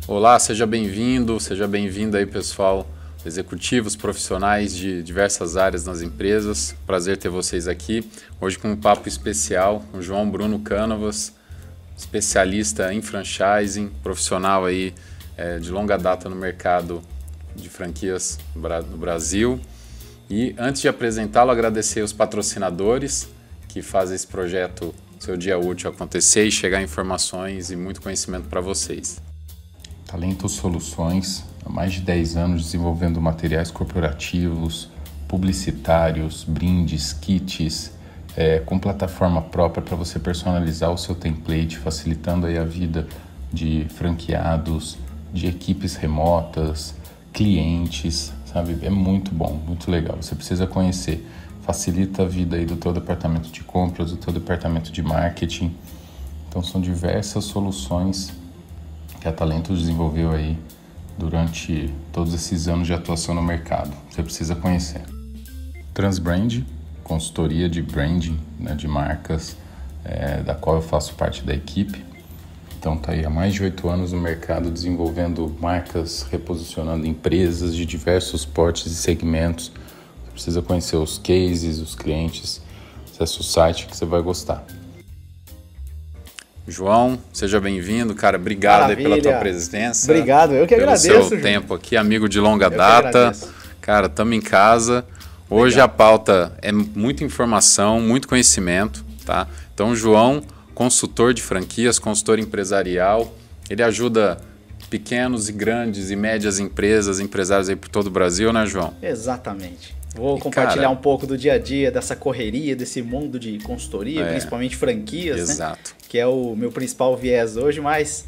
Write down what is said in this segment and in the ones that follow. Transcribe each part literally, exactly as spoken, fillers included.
Olá, seja bem-vindo, seja bem-vindo aí, pessoal, executivos, profissionais de diversas áreas nas empresas. Prazer ter vocês aqui. Hoje com um papo especial com o João Bruno Canovas, especialista em franchising, profissional aí é, de longa data no mercado de franquias no Brasil. E antes de apresentá-lo, agradecer os patrocinadores que fazem esse projeto Seu Dia Útil acontecer e chegar informações e muito conhecimento para vocês. Talento Soluções, há mais de dez anos desenvolvendo materiais corporativos, publicitários, brindes, kits, é, com plataforma própria para você personalizar o seu template, facilitando aí a vida de franqueados, de equipes remotas, clientes, sabe? É muito bom, muito legal. Você precisa conhecer. Facilita a vida aí do teu departamento de compras, do teu departamento de marketing. Então são diversas soluções que a Talento desenvolveu aí durante todos esses anos de atuação no mercado. Você precisa conhecer. Transbrand, consultoria de branding, né, de marcas, é, da qual eu faço parte da equipe. Então tá aí há mais de oito anos no mercado desenvolvendo marcas, reposicionando empresas de diversos portes e segmentos. Você precisa conhecer os cases, os clientes. Acesse o site que você vai gostar. João, seja bem-vindo, cara. Obrigado aí pela tua presença. Obrigado, eu que pelo agradeço. Pelo seu João. tempo aqui, amigo de longa eu data. Cara, estamos em casa. Hoje Legal. A pauta é muita informação, muito conhecimento, tá? Então, o João, consultor de franquias, consultor empresarial, ele ajuda pequenos e grandes e médias empresas, empresários aí por todo o Brasil, né, João? Exatamente. Vou E, compartilhar cara, um pouco do dia a dia, dessa correria, desse mundo de consultoria, é, principalmente franquias, exato. né? Que é o meu principal viés hoje, mas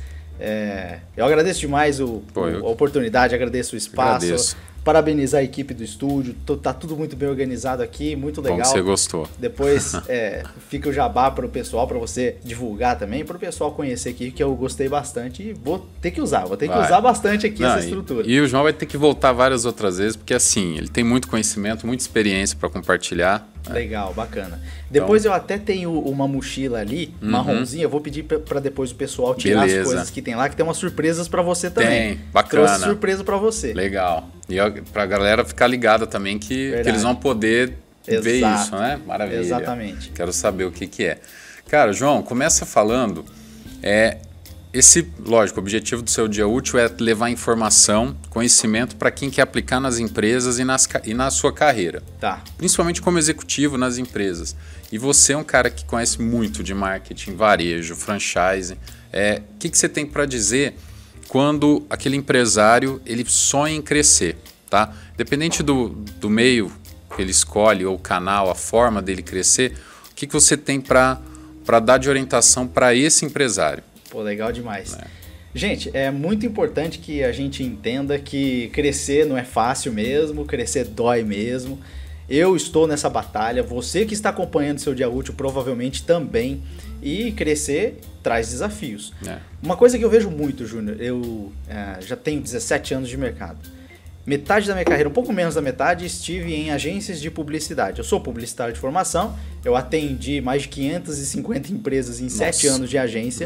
é, eu agradeço demais o, Pô, eu... a oportunidade, agradeço o espaço, agradeço. Parabenizar a equipe do estúdio, tá tudo muito bem organizado aqui, muito legal. Bom que você gostou. Depois é, fica o jabá para o pessoal, para você divulgar também, para o pessoal conhecer aqui, que eu gostei bastante e vou ter que usar, vou ter vai. que usar bastante aqui Não, essa estrutura. E, e o João vai ter que voltar várias outras vezes, porque assim, ele tem muito conhecimento, muita experiência para compartilhar. Legal, bacana. Depois então, eu até tenho uma mochila ali, uhum. marronzinha, eu vou pedir para depois o pessoal tirar Beleza. as coisas que tem lá, que tem umas surpresas para você também. Tem, bacana. Trouxe surpresa para você. Legal. E para a galera ficar ligada também que, que eles vão poder Exato. ver isso, né? Maravilha. Exatamente. Quero saber o que que é. Cara, João, começa falando, é, esse, lógico, o objetivo do Seu Dia Útil é levar informação, conhecimento para quem quer aplicar nas empresas e, nas, e na sua carreira. Tá. Principalmente como executivo nas empresas. E você é um cara que conhece muito de marketing, varejo, franchising. É, o que, que você tem para dizer quando aquele empresário ele sonha em crescer, tá? Independente do, do meio que ele escolhe, ou o canal, a forma dele crescer, o que, que você tem para para dar de orientação para esse empresário? Pô, legal demais. É. Gente, é muito importante que a gente entenda que crescer não é fácil mesmo, crescer dói mesmo. Eu estou nessa batalha, você que está acompanhando Seu Dia Útil provavelmente também. E crescer traz desafios. É. Uma coisa que eu vejo muito, Júnior, eu é, já tenho dezessete anos de mercado. Metade da minha carreira, um pouco menos da metade, estive em agências de publicidade. Eu sou publicitário de formação, eu atendi mais de quinhentas e cinquenta empresas em sete anos de agência.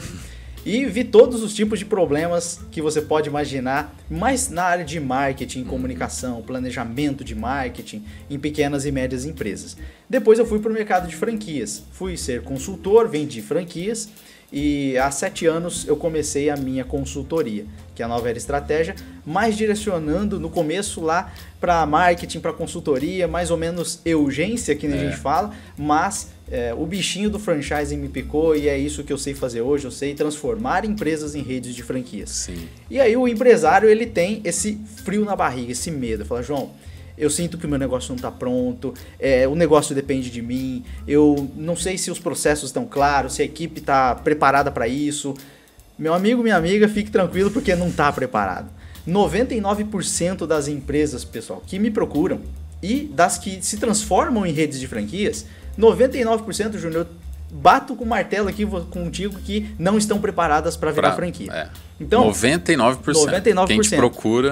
E vi todos os tipos de problemas que você pode imaginar, mais na área de marketing, comunicação, planejamento de marketing em pequenas e médias empresas. Depois eu fui para o mercado de franquias. Fui ser consultor, vendi franquias e há sete anos eu comecei a minha consultoria, que é a Nova Era Estratégia, mais direcionando no começo lá para marketing, para consultoria, mais ou menos urgência, que nem é. a gente fala, mas... É, o bichinho do franchising me picou e é isso que eu sei fazer hoje, eu sei transformar empresas em redes de franquias. Sim. E aí o empresário ele tem esse frio na barriga, esse medo, fala, João, eu sinto que o meu negócio não está pronto, é, o negócio depende de mim, eu não sei se os processos estão claros, se a equipe está preparada para isso. Meu amigo, minha amiga, fique tranquilo porque não está preparado. noventa e nove por cento das empresas, pessoal, que me procuram e das que se transformam em redes de franquias, noventa e nove por cento, Júnior, eu bato com o martelo aqui contigo que não estão preparadas para virar pra, franquia. É. Então, noventa e nove por cento. noventa e nove por cento. Quem te procura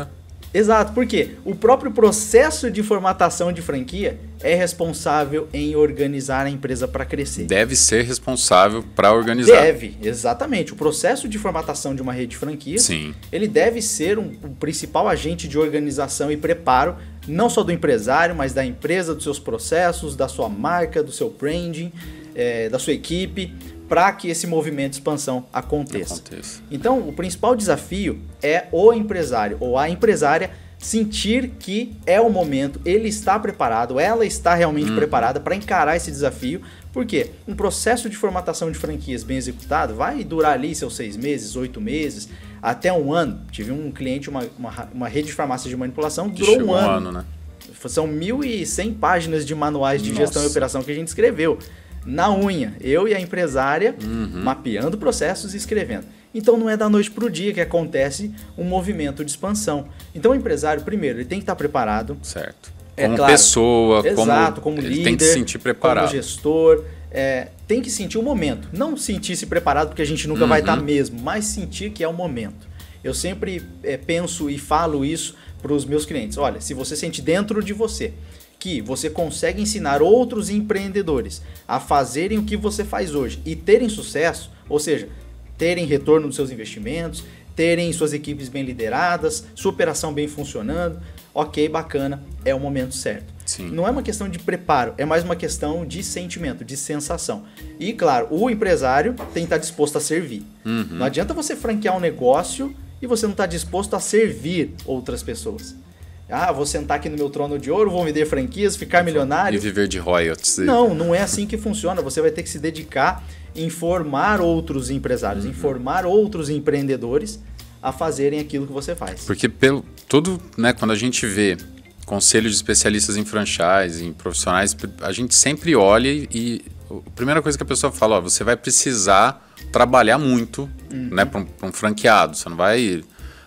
Exato, porque o próprio processo de formatação de franquia é responsável em organizar a empresa para crescer. Deve ser responsável para organizar. Deve, exatamente. O processo de formatação de uma rede de franquias, Sim. ele deve ser um, um principal agente de organização e preparo, não só do empresário, mas da empresa, dos seus processos, da sua marca, do seu branding, é, da sua equipe, para que esse movimento de expansão aconteça. aconteça. Então, o principal desafio é o empresário ou a empresária sentir que é o momento, ele está preparado, ela está realmente hum. preparada para encarar esse desafio, porque um processo de formatação de franquias bem executado vai durar ali seus seis meses, oito meses, até um ano. Tive um cliente, uma, uma, uma rede de farmácia de manipulação, que durou um ano. um ano né? São mil e cem páginas de manuais de Nossa. gestão e operação que a gente escreveu. Na unha, eu e a empresária uhum. mapeando processos e escrevendo. Então não é da noite para o dia que acontece um movimento de expansão. Então o empresário, primeiro, ele tem que estar preparado. Certo. É, como claro, pessoa, exato, como, como líder, ele tem que se sentir preparado. Como gestor, é, tem que sentir o momento. Não sentir-se preparado porque a gente nunca uhum. vai estar mesmo, mas sentir que é o momento. Eu sempre é, penso e falo isso para os meus clientes. Olha, se você sente dentro de você que você consegue ensinar outros empreendedores a fazerem o que você faz hoje e terem sucesso, ou seja, terem retorno dos seus investimentos, terem suas equipes bem lideradas, sua operação bem funcionando, ok, bacana, é o momento certo. Sim. Não é uma questão de preparo, é mais uma questão de sentimento, de sensação. E claro, o empresário tem que estar disposto a servir. Uhum. Não adianta você franquear um negócio e você não estar disposto a servir outras pessoas. Ah, vou sentar aqui no meu trono de ouro, vou vender franquias, ficar milionário. E viver de royalties. Não, não é assim que funciona. Você vai ter que se dedicar em formar outros empresários, uhum. em formar outros empreendedores a fazerem aquilo que você faz. Porque pelo tudo, né, quando a gente vê conselho de especialistas em franchise, em profissionais, a gente sempre olha e a primeira coisa que a pessoa fala, ó, você vai precisar trabalhar muito, uhum. né, para um, para um franqueado. Você não vai...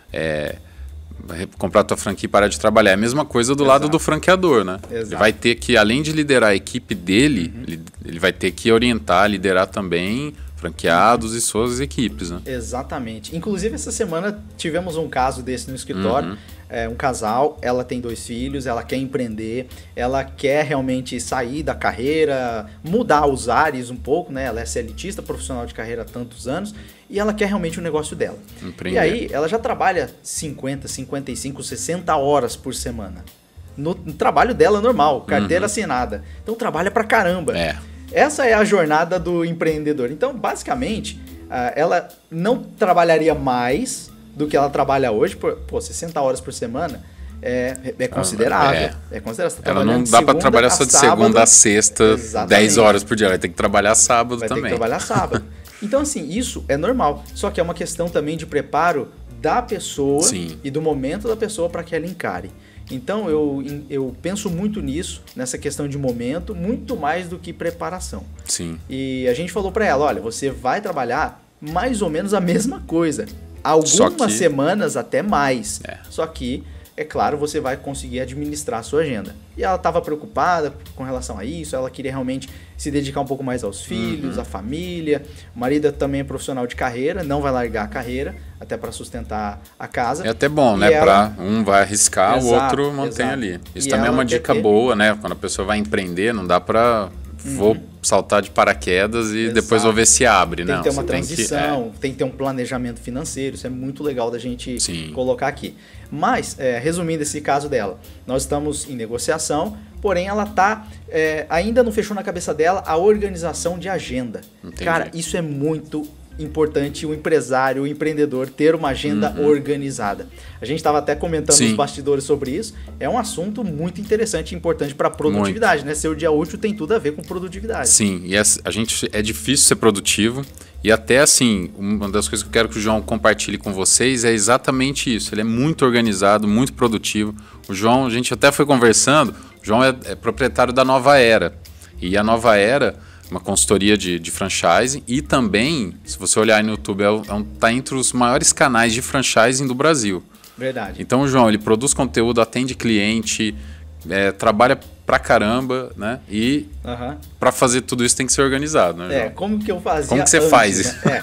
É, comprar a tua franquia e parar de trabalhar. É a mesma coisa do Exato. lado do franqueador, né? Exato. Ele vai ter que, além de liderar a equipe dele, uhum. ele, ele vai ter que orientar, liderar também franqueados uhum. e suas equipes, né? Exatamente. Inclusive, essa semana tivemos um caso desse no escritório. Uhum. É um casal, ela tem dois filhos, ela quer empreender, ela quer realmente sair da carreira, mudar os ares um pouco, né? Ela é CLTista, profissional de carreira há tantos anos, e ela quer realmente o negócio dela. Empreender. E aí, ela já trabalha cinquenta, cinquenta e cinco, sessenta horas por semana. No, no trabalho dela normal, carteira uhum. assinada. Então, trabalha pra caramba. É. Essa é a jornada do empreendedor. Então, basicamente, ela não trabalharia mais do que ela trabalha hoje, por, pô, sessenta horas por semana, é, é considerável. É, é considerável. Tá ela não dá para trabalhar só de sábado, segunda a sexta, exatamente. dez horas por dia. Ela vai ter que trabalhar sábado vai também. Vai ter que trabalhar sábado. Então, assim, isso é normal. Só que é uma questão também de preparo da pessoa Sim. e do momento da pessoa para que ela encare. Então, eu, eu penso muito nisso, nessa questão de momento, muito mais do que preparação. Sim. E a gente falou para ela, olha, você vai trabalhar mais ou menos a mesma coisa. Algumas que... semanas até mais. É. Só que, é claro, você vai conseguir administrar a sua agenda. E ela estava preocupada com relação a isso, ela queria realmente se dedicar um pouco mais aos filhos, uhum. à família. O marido também é profissional de carreira, não vai largar a carreira, até para sustentar a casa. É até bom, e né? Ela... Pra um vai arriscar, exato, o outro mantém exato. ali. Isso e também é uma dica ter... boa, né? Quando a pessoa vai empreender, não dá para... Vou uhum. saltar de paraquedas e Exato. depois vou ver se abre. Tem não, que ter uma você transição, tem que, é. tem que ter um planejamento financeiro, isso é muito legal da gente Sim. colocar aqui. Mas, é, resumindo esse caso dela, nós estamos em negociação, porém ela tá, é, ainda não fechou na cabeça dela a organização de agenda. Entendi. Cara, isso é muito importante o empresário, o empreendedor ter uma agenda uhum. organizada. A gente estava até comentando Sim. nos bastidores sobre isso. É um assunto muito interessante e importante para produtividade, muito. né? Seu dia útil tem tudo a ver com produtividade. Sim, e a gente é difícil ser produtivo e até assim, uma das coisas que eu quero que o João compartilhe com vocês é exatamente isso. Ele é muito organizado, muito produtivo. O João, a gente até foi conversando, o João é, é proprietário da Nova Era. E a Nova Era uma consultoria de, de franchising e também, se você olhar aí no YouTube, é, é um, tá entre os maiores canais de franchising do Brasil. Verdade. Então o João, ele produz conteúdo, atende cliente, é, trabalha pra caramba, né? E uhum. para fazer tudo isso tem que ser organizado, né, João? É, como que eu fazia Como que você antes, faz isso? Né? É,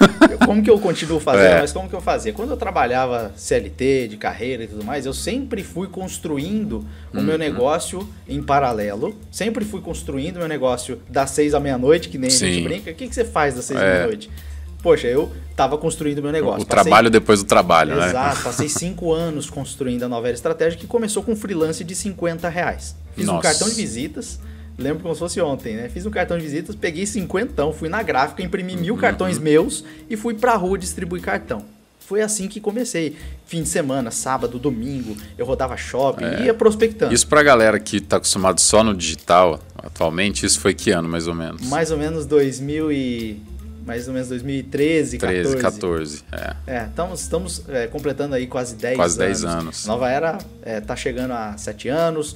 como que eu continuo fazendo, É. mas como que eu fazia? Quando eu trabalhava C L T, de carreira e tudo mais, eu sempre fui construindo o Uhum. meu negócio em paralelo. Sempre fui construindo o meu negócio das seis à meia-noite, que nem a gente Sim. brinca. O que, que você faz das seis à É. meia-noite? Poxa, eu tava construindo o meu negócio. O trabalho depois do trabalho, né? Exato, passei cinco anos construindo a nova era estratégia, que começou com um freelance de cinquenta reais. Fiz um Nossa. cartão de visitas, lembro como se fosse ontem, né? Fiz um cartão de visitas, peguei cinquentão, fui na gráfica, imprimi mil cartões meus e fui pra rua distribuir cartão. Foi assim que comecei. Fim de semana, sábado, domingo, eu rodava shopping, É. ia prospectando. Isso pra galera que tá acostumado só no digital, atualmente, isso foi que ano, mais ou menos? Mais ou menos dois mil e... Mais ou menos dois mil e treze, treze, quatorze. quatorze, é. É, estamos, estamos é, completando aí quase dez Quase anos. dez anos. Nova Era é, tá chegando a sete anos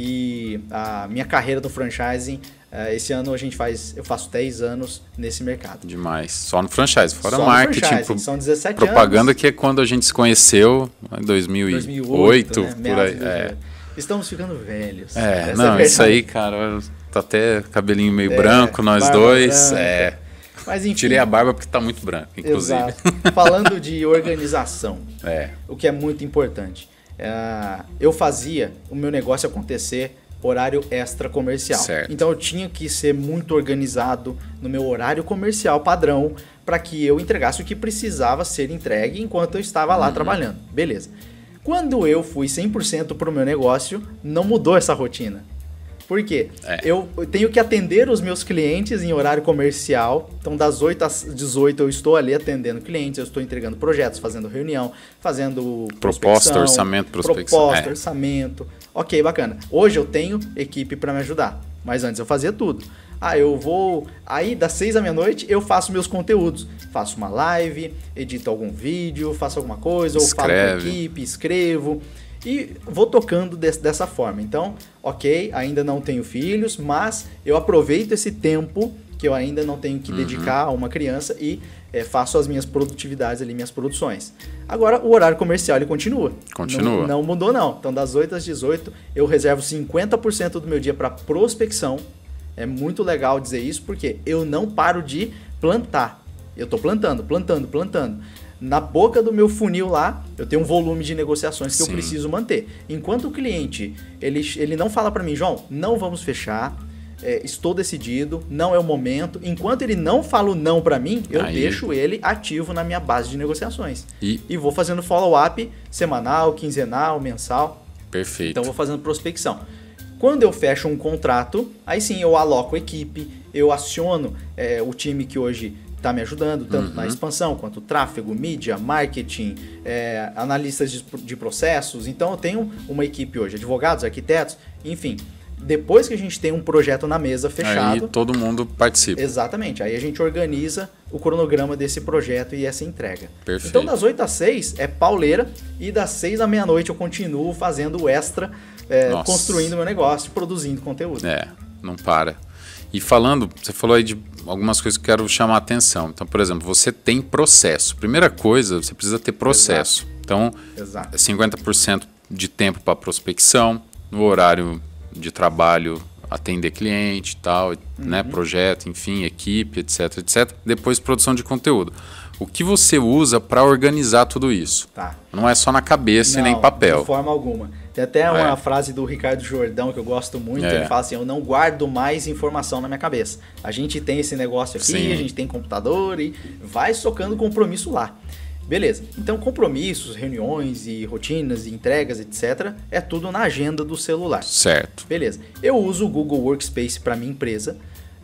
e a minha carreira do franchising, é, esse ano a gente faz, eu faço dez anos nesse mercado. Demais. Só no franchise, fora Só no marketing, franchising, pro- são dezessete propaganda anos. que é quando a gente se conheceu, em dois mil e oito, né? por Meados aí. de dois mil e É, oito. Estamos ficando velhos. é Essa não, a isso verdade. aí, cara, tá até cabelinho meio É, branco, nós barba dois. branca. É. Mas enfim. Tirei a barba porque tá muito branco, inclusive. Exato. Falando de organização, É. o que é muito importante. É, eu fazia o meu negócio acontecer horário extra comercial. Certo. Então eu tinha que ser muito organizado no meu horário comercial padrão para que eu entregasse o que precisava ser entregue enquanto eu estava lá trabalhando. Beleza. Quando eu fui cem por cento para o meu negócio, não mudou essa rotina. Por quê? É. Eu tenho que atender os meus clientes em horário comercial. Então, das oito às dezoito eu estou ali atendendo clientes, eu estou entregando projetos, fazendo reunião, fazendo Proposta, prospecção, orçamento, prospecção. Proposta, É. orçamento. Ok, bacana. Hoje eu tenho equipe para me ajudar, mas antes eu fazia tudo. Ah, eu vou... Aí, das seis à meia-noite, eu faço meus conteúdos. Faço uma live, edito algum vídeo, faço alguma coisa, ou falo com a Escreve. equipe, escrevo... E vou tocando des- dessa forma. Então, ok, ainda não tenho filhos, mas eu aproveito esse tempo que eu ainda não tenho que dedicar a uma criança e eh, faço as minhas produtividades ali, minhas produções. Agora, o horário comercial, ele continua. Continua. Não, não mudou, não. Então, das oito às dezoito, eu reservo cinquenta por cento do meu dia para prospecção. É muito legal dizer isso, porque eu não paro de plantar. Eu estou plantando, plantando, plantando. Na boca do meu funil lá, eu tenho um volume de negociações que Sim. eu preciso manter. Enquanto o cliente, ele, ele não fala para mim, João, não vamos fechar, é, estou decidido, não é o momento. Enquanto ele não fala o não para mim, eu Aí. deixo ele ativo na minha base de negociações. E E vou fazendo follow-up semanal, quinzenal, mensal. perfeito. Então, vou fazendo prospecção. Quando eu fecho um contrato, aí sim eu aloco equipe, eu aciono é, o time que hoje está me ajudando, tanto Uhum. na expansão quanto tráfego, mídia, marketing, é, analistas de, de processos. Então eu tenho uma equipe hoje, advogados, arquitetos, enfim. Depois que a gente tem um projeto na mesa fechado, Aí todo mundo participa. exatamente, aí a gente organiza o cronograma desse projeto e essa entrega. Perfeito. Então das oito às seis é pauleira e das seis à meia-noite eu continuo fazendo o extra, é, Nossa. construindo meu negócio, produzindo conteúdo. É, não para. E falando, você falou aí de algumas coisas que eu quero chamar a atenção. Então, por exemplo, você tem processo. Primeira coisa, você precisa ter processo. Então, Exato. cinquenta por cento de tempo para prospecção, no horário de trabalho, atender cliente e tal, né, projeto, enfim, equipe, etc, etcétera. Depois, produção de conteúdo. O que você usa para organizar tudo isso? Tá. Não é só na cabeça e nem Não, papel. de forma alguma. Tem até uma É. frase do Ricardo Jordão que eu gosto muito, É. ele fala assim, eu não guardo mais informação na minha cabeça. A gente tem esse negócio aqui, Sim. a gente tem computador e vai socando compromisso lá. Beleza, então compromissos, reuniões e rotinas e entregas, etcétera, é tudo na agenda do celular. Certo. Beleza, eu uso o Google Workspace para minha empresa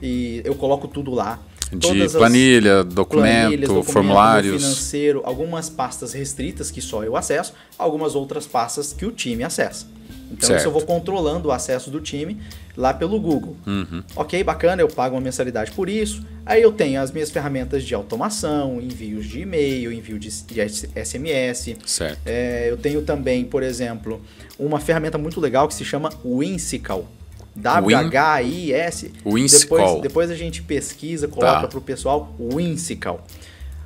e eu coloco tudo lá. De Todas as planilha, documento, planilhas, documento, formulários. financeiro, algumas pastas restritas que só eu acesso, algumas outras pastas que o time acessa. Então Certo. isso eu vou controlando o acesso do time lá pelo Google. Uhum. Ok, bacana, eu pago uma mensalidade por isso. Aí eu tenho as minhas ferramentas de automação, envios de e-mail, envio de, de S M S. Certo. É, eu tenho também, por exemplo, uma ferramenta muito legal que se chama Whimsical. W H I S. Whimsical. Depois, depois a gente pesquisa, coloca Tá. para o pessoal Whimsical.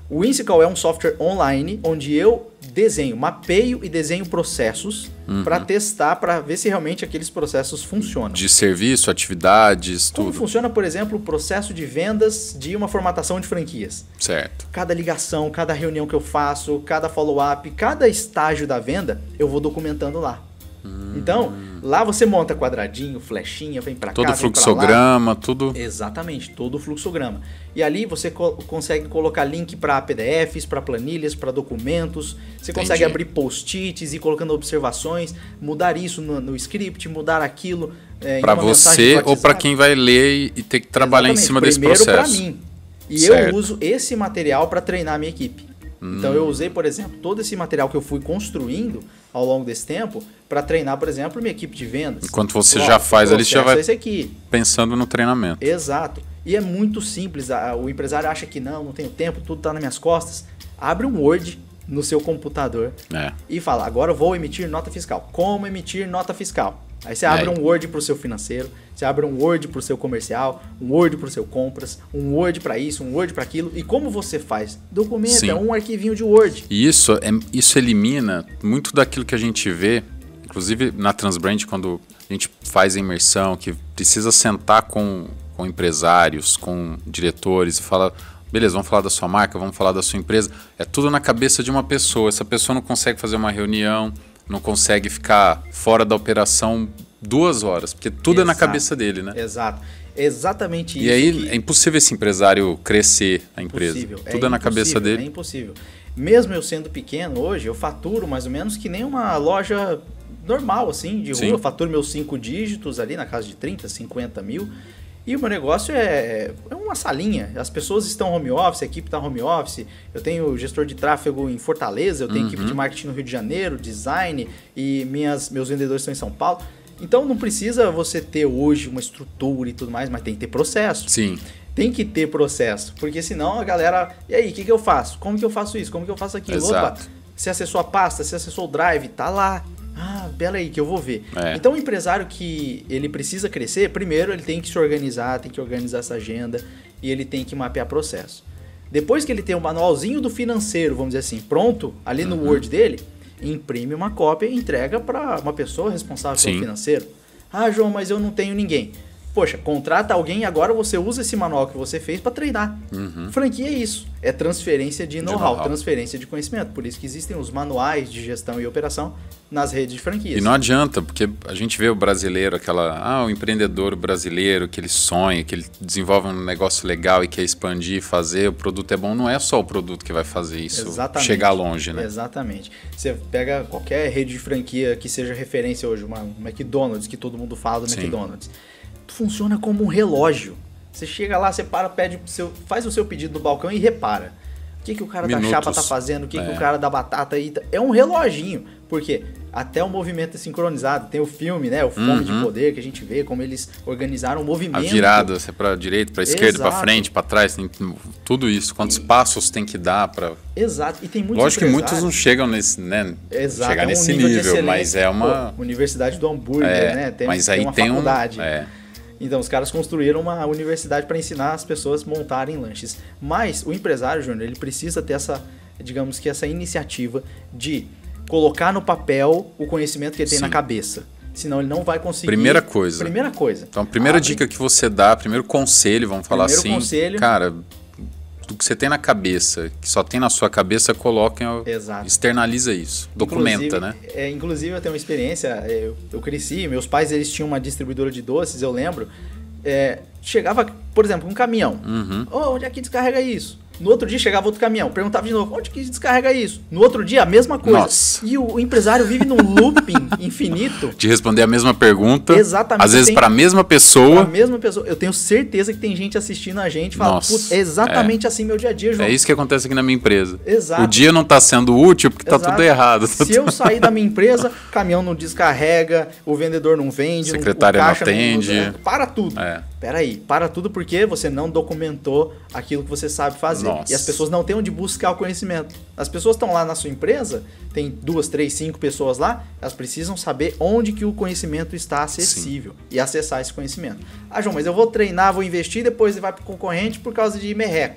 O Whimsical é um software online onde eu desenho, mapeio e desenho processos uhum. para testar, para ver se realmente aqueles processos funcionam. De serviço, atividades, Como tudo. funciona, por exemplo, o processo de vendas de uma formatação de franquias. Certo. Cada ligação, cada reunião que eu faço, cada follow-up, cada estágio da venda, eu vou documentando lá. Hum. Então, lá você monta quadradinho, flechinha, vem para cá, todo fluxograma, tudo. Exatamente, todo o fluxograma. E ali você co consegue colocar link para P D Fs, para planilhas, para documentos. Você Entendi. consegue abrir post-its e ir colocando observações, mudar isso no, no script, mudar aquilo. É, para você ou para quem vai ler e ter que trabalhar Exatamente. em cima Primeiro desse processo. Primeiro para mim. E certo. eu uso esse material para treinar a minha equipe. Hum. Então eu usei, por exemplo, todo esse material que eu fui construindo ao longo desse tempo para treinar, por exemplo, minha equipe de vendas. Enquanto você Ó, já faz ali, você já vai esse aqui. pensando no treinamento. Exato. E é muito simples. O empresário acha que não, não tenho tempo, tudo está nas minhas costas. Abre um Word no seu computador é. e fala, agora eu vou emitir nota fiscal. Como emitir nota fiscal? Aí você abre é. um Word para o seu financeiro, você abre um Word para o seu comercial, um Word para o seu compras, um Word para isso, um Word para aquilo. E como você faz? Documento, Sim. é um arquivinho de Word. E isso, é, isso elimina muito daquilo que a gente vê, inclusive na Transbrand, quando a gente faz a imersão, que precisa sentar com, com empresários, com diretores e fala... Beleza, vamos falar da sua marca, vamos falar da sua empresa. É tudo na cabeça de uma pessoa. Essa pessoa não consegue fazer uma reunião, não consegue ficar fora da operação duas horas, porque tudo Exato. é na cabeça dele, né? Exato. Exatamente isso. E aí que... é impossível esse empresário crescer a empresa. Impossível. Tudo é, é na cabeça dele. É impossível. Mesmo eu sendo pequeno hoje, eu faturo mais ou menos que nem uma loja normal, assim, de rua. Sim. Eu faturo meus cinco dígitos ali na casa de trinta, cinquenta mil. E o meu negócio é, é uma salinha. As pessoas estão home office, a equipe está home office. Eu tenho gestor de tráfego em Fortaleza, eu tenho uhum. equipe de marketing no Rio de Janeiro, design, e minhas, meus vendedores estão em São Paulo. Então não precisa você ter hoje uma estrutura e tudo mais, mas tem que ter processo. Sim. Tem que ter processo, porque senão a galera... E aí, o que, que eu faço? Como que eu faço isso? Como que eu faço aquilo? Exato. Opa, você acessou a pasta, você acessou o Drive, tá lá. Ah, pera aí que eu vou ver. É. Então o empresário que ele precisa crescer, primeiro ele tem que se organizar, tem que organizar essa agenda e ele tem que mapear processo. Depois que ele tem o manualzinho do financeiro, vamos dizer assim, pronto, ali no uhum. Word dele, imprime uma cópia e entrega para uma pessoa responsável Sim. pelo financeiro. Ah, João, mas eu não tenho ninguém. Poxa, contrata alguém e agora você usa esse manual que você fez para treinar. Uhum. Franquia é isso, é transferência de know-how, know transferência de conhecimento. Por isso que existem os manuais de gestão e operação nas redes de franquias. E não adianta, porque a gente vê o brasileiro, aquela, ah, o empreendedor brasileiro, que ele sonha, que ele desenvolve um negócio legal e quer expandir, fazer, o produto é bom. Não é só o produto que vai fazer isso Exatamente. chegar longe, né? Exatamente. Você pega qualquer rede de franquia que seja referência hoje, uma McDonald's, que todo mundo fala do Sim. McDonald's. Funciona como um relógio. Você chega lá, você para, pede pro seu, faz o seu pedido no balcão e repara. O que, que o cara Minutos. da chapa tá fazendo, o que, é. que o cara da batata aí tá... É um reloginho. Por quê? Até o movimento é sincronizado. Tem o filme, né? O Fome uhum. de Poder, que a gente vê como eles organizaram o movimento. A virada, você é pra direita, pra esquerda, Exato. pra frente, pra trás, tem tudo isso. Quantos e... passos tem que dar pra... Exato. E tem muitos Lógico que muitos não chegam nesse, né? Exato. Chegar é um nesse nível, nível, mas é uma... Pô, Universidade do Hambúrguer, é, né? Tem, mas tem aí uma tem faculdade. um... É. Então, os caras construíram uma universidade para ensinar as pessoas a montarem lanches. Mas o empresário, Júnior, ele precisa ter essa, digamos que essa iniciativa de colocar no papel o conhecimento que ele tem Sim. na cabeça. Senão ele não vai conseguir... Primeira coisa. Primeira coisa. Então, a primeira Abre... dica que você dá, primeiro conselho, vamos falar primeiro assim. Conselho, cara, do que você tem na cabeça, que só tem na sua cabeça, coloca, Exato. externaliza isso, documenta, inclusive, né? É, inclusive, eu tenho uma experiência, eu, eu cresci, meus pais eles tinham uma distribuidora de doces, eu lembro, é, chegava, por exemplo, um caminhão, uhum. oh, onde é que descarrega isso? No outro dia chegava outro caminhão, perguntava de novo, onde que descarrega isso? No outro dia, a mesma coisa. Nossa. E o, o empresário vive num looping infinito. De responder a mesma pergunta. Exatamente. Às vezes para a mesma pessoa. Para a mesma pessoa. Eu tenho certeza que tem gente assistindo a gente e fala, putz, é exatamente é. assim meu dia a dia, João. É isso que acontece aqui na minha empresa. Exato. O dia não está sendo útil porque está tudo errado. Se eu sair da minha empresa, caminhão não descarrega, o vendedor não vende, secretária o não caixa atende. Não, para tudo. É. Peraí, para tudo porque você não documentou aquilo que você sabe fazer. Nossa. E as pessoas não têm onde buscar o conhecimento. As pessoas estão lá na sua empresa, tem duas, três, cinco pessoas lá, elas precisam saber onde que o conhecimento está acessível Sim. e acessar esse conhecimento. Ah, João, mas eu vou treinar, vou investir, depois vai para o concorrente por causa de merreca.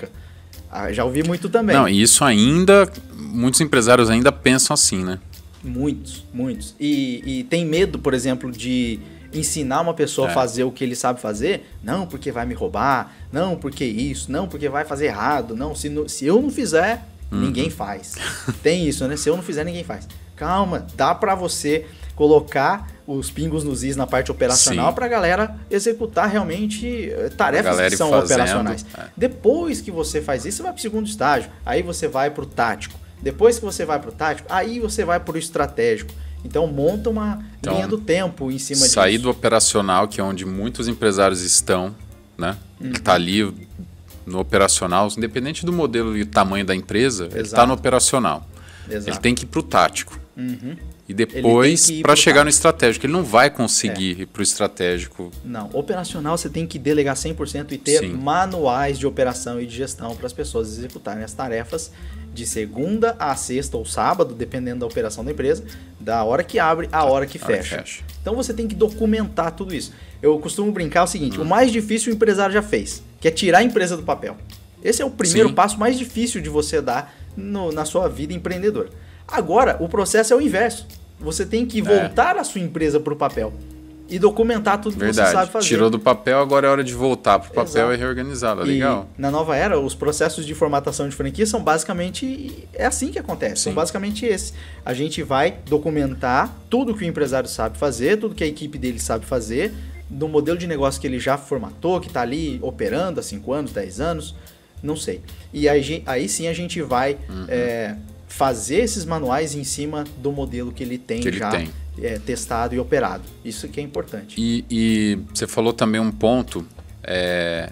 Ah, já ouvi muito também. Não, e isso ainda, muitos empresários ainda pensam assim, né? Muitos, muitos. E, e tem medo, por exemplo, de ensinar uma pessoa é. a fazer o que ele sabe fazer. Não, porque vai me roubar. Não, porque isso. Não, porque vai fazer errado. Não, se, no, se eu não fizer, uhum. ninguém faz. Tem isso, né? Se eu não fizer, ninguém faz. Calma, dá pra você colocar os pingos nos is na parte operacional para a galera executar realmente tarefas que são fazendo, operacionais. É. Depois que você faz isso, você vai para o segundo estágio. Aí você vai para o tático. Depois que você vai para o tático, aí você vai para o estratégico. Então monta uma então, linha do tempo em cima disso. Sair do operacional, que é onde muitos empresários estão, né? Uhum. Que está ali no operacional, independente do modelo e tamanho da empresa, Exato. ele está no operacional. Exato. Ele tem que ir para o tático. Uhum. E depois para chegar no estratégico. Ele não vai conseguir é. ir para o estratégico. Não, operacional você tem que delegar cem por cento e ter Sim. manuais de operação e de gestão para as pessoas executarem as tarefas de segunda a sexta ou sábado, dependendo da operação da empresa, da hora que abre à hora que fecha. Hora que fecha. Então você tem que documentar tudo isso. Eu costumo brincar o seguinte, hum. o mais difícil o empresário já fez, que é tirar a empresa do papel. Esse é o primeiro Sim. passo mais difícil de você dar no, na sua vida empreendedora. Agora, o processo é o inverso. Você tem que voltar é. a sua empresa para o papel e documentar tudo Verdade. que você sabe fazer. Tirou do papel, agora é hora de voltar para o papel Exato. e reorganizá-la. Legal. E na nova era, os processos de formatação de franquia são basicamente... É assim que acontece. Sim. São basicamente esses. A gente vai documentar tudo que o empresário sabe fazer, tudo que a equipe dele sabe fazer, do modelo de negócio que ele já formatou, que está ali operando há cinco anos, dez anos, não sei. E aí, aí sim a gente vai... Uhum. É, fazer esses manuais em cima do modelo que ele tem que ele já tem. É, testado e operado. Isso que é importante. E, e você falou também um ponto é,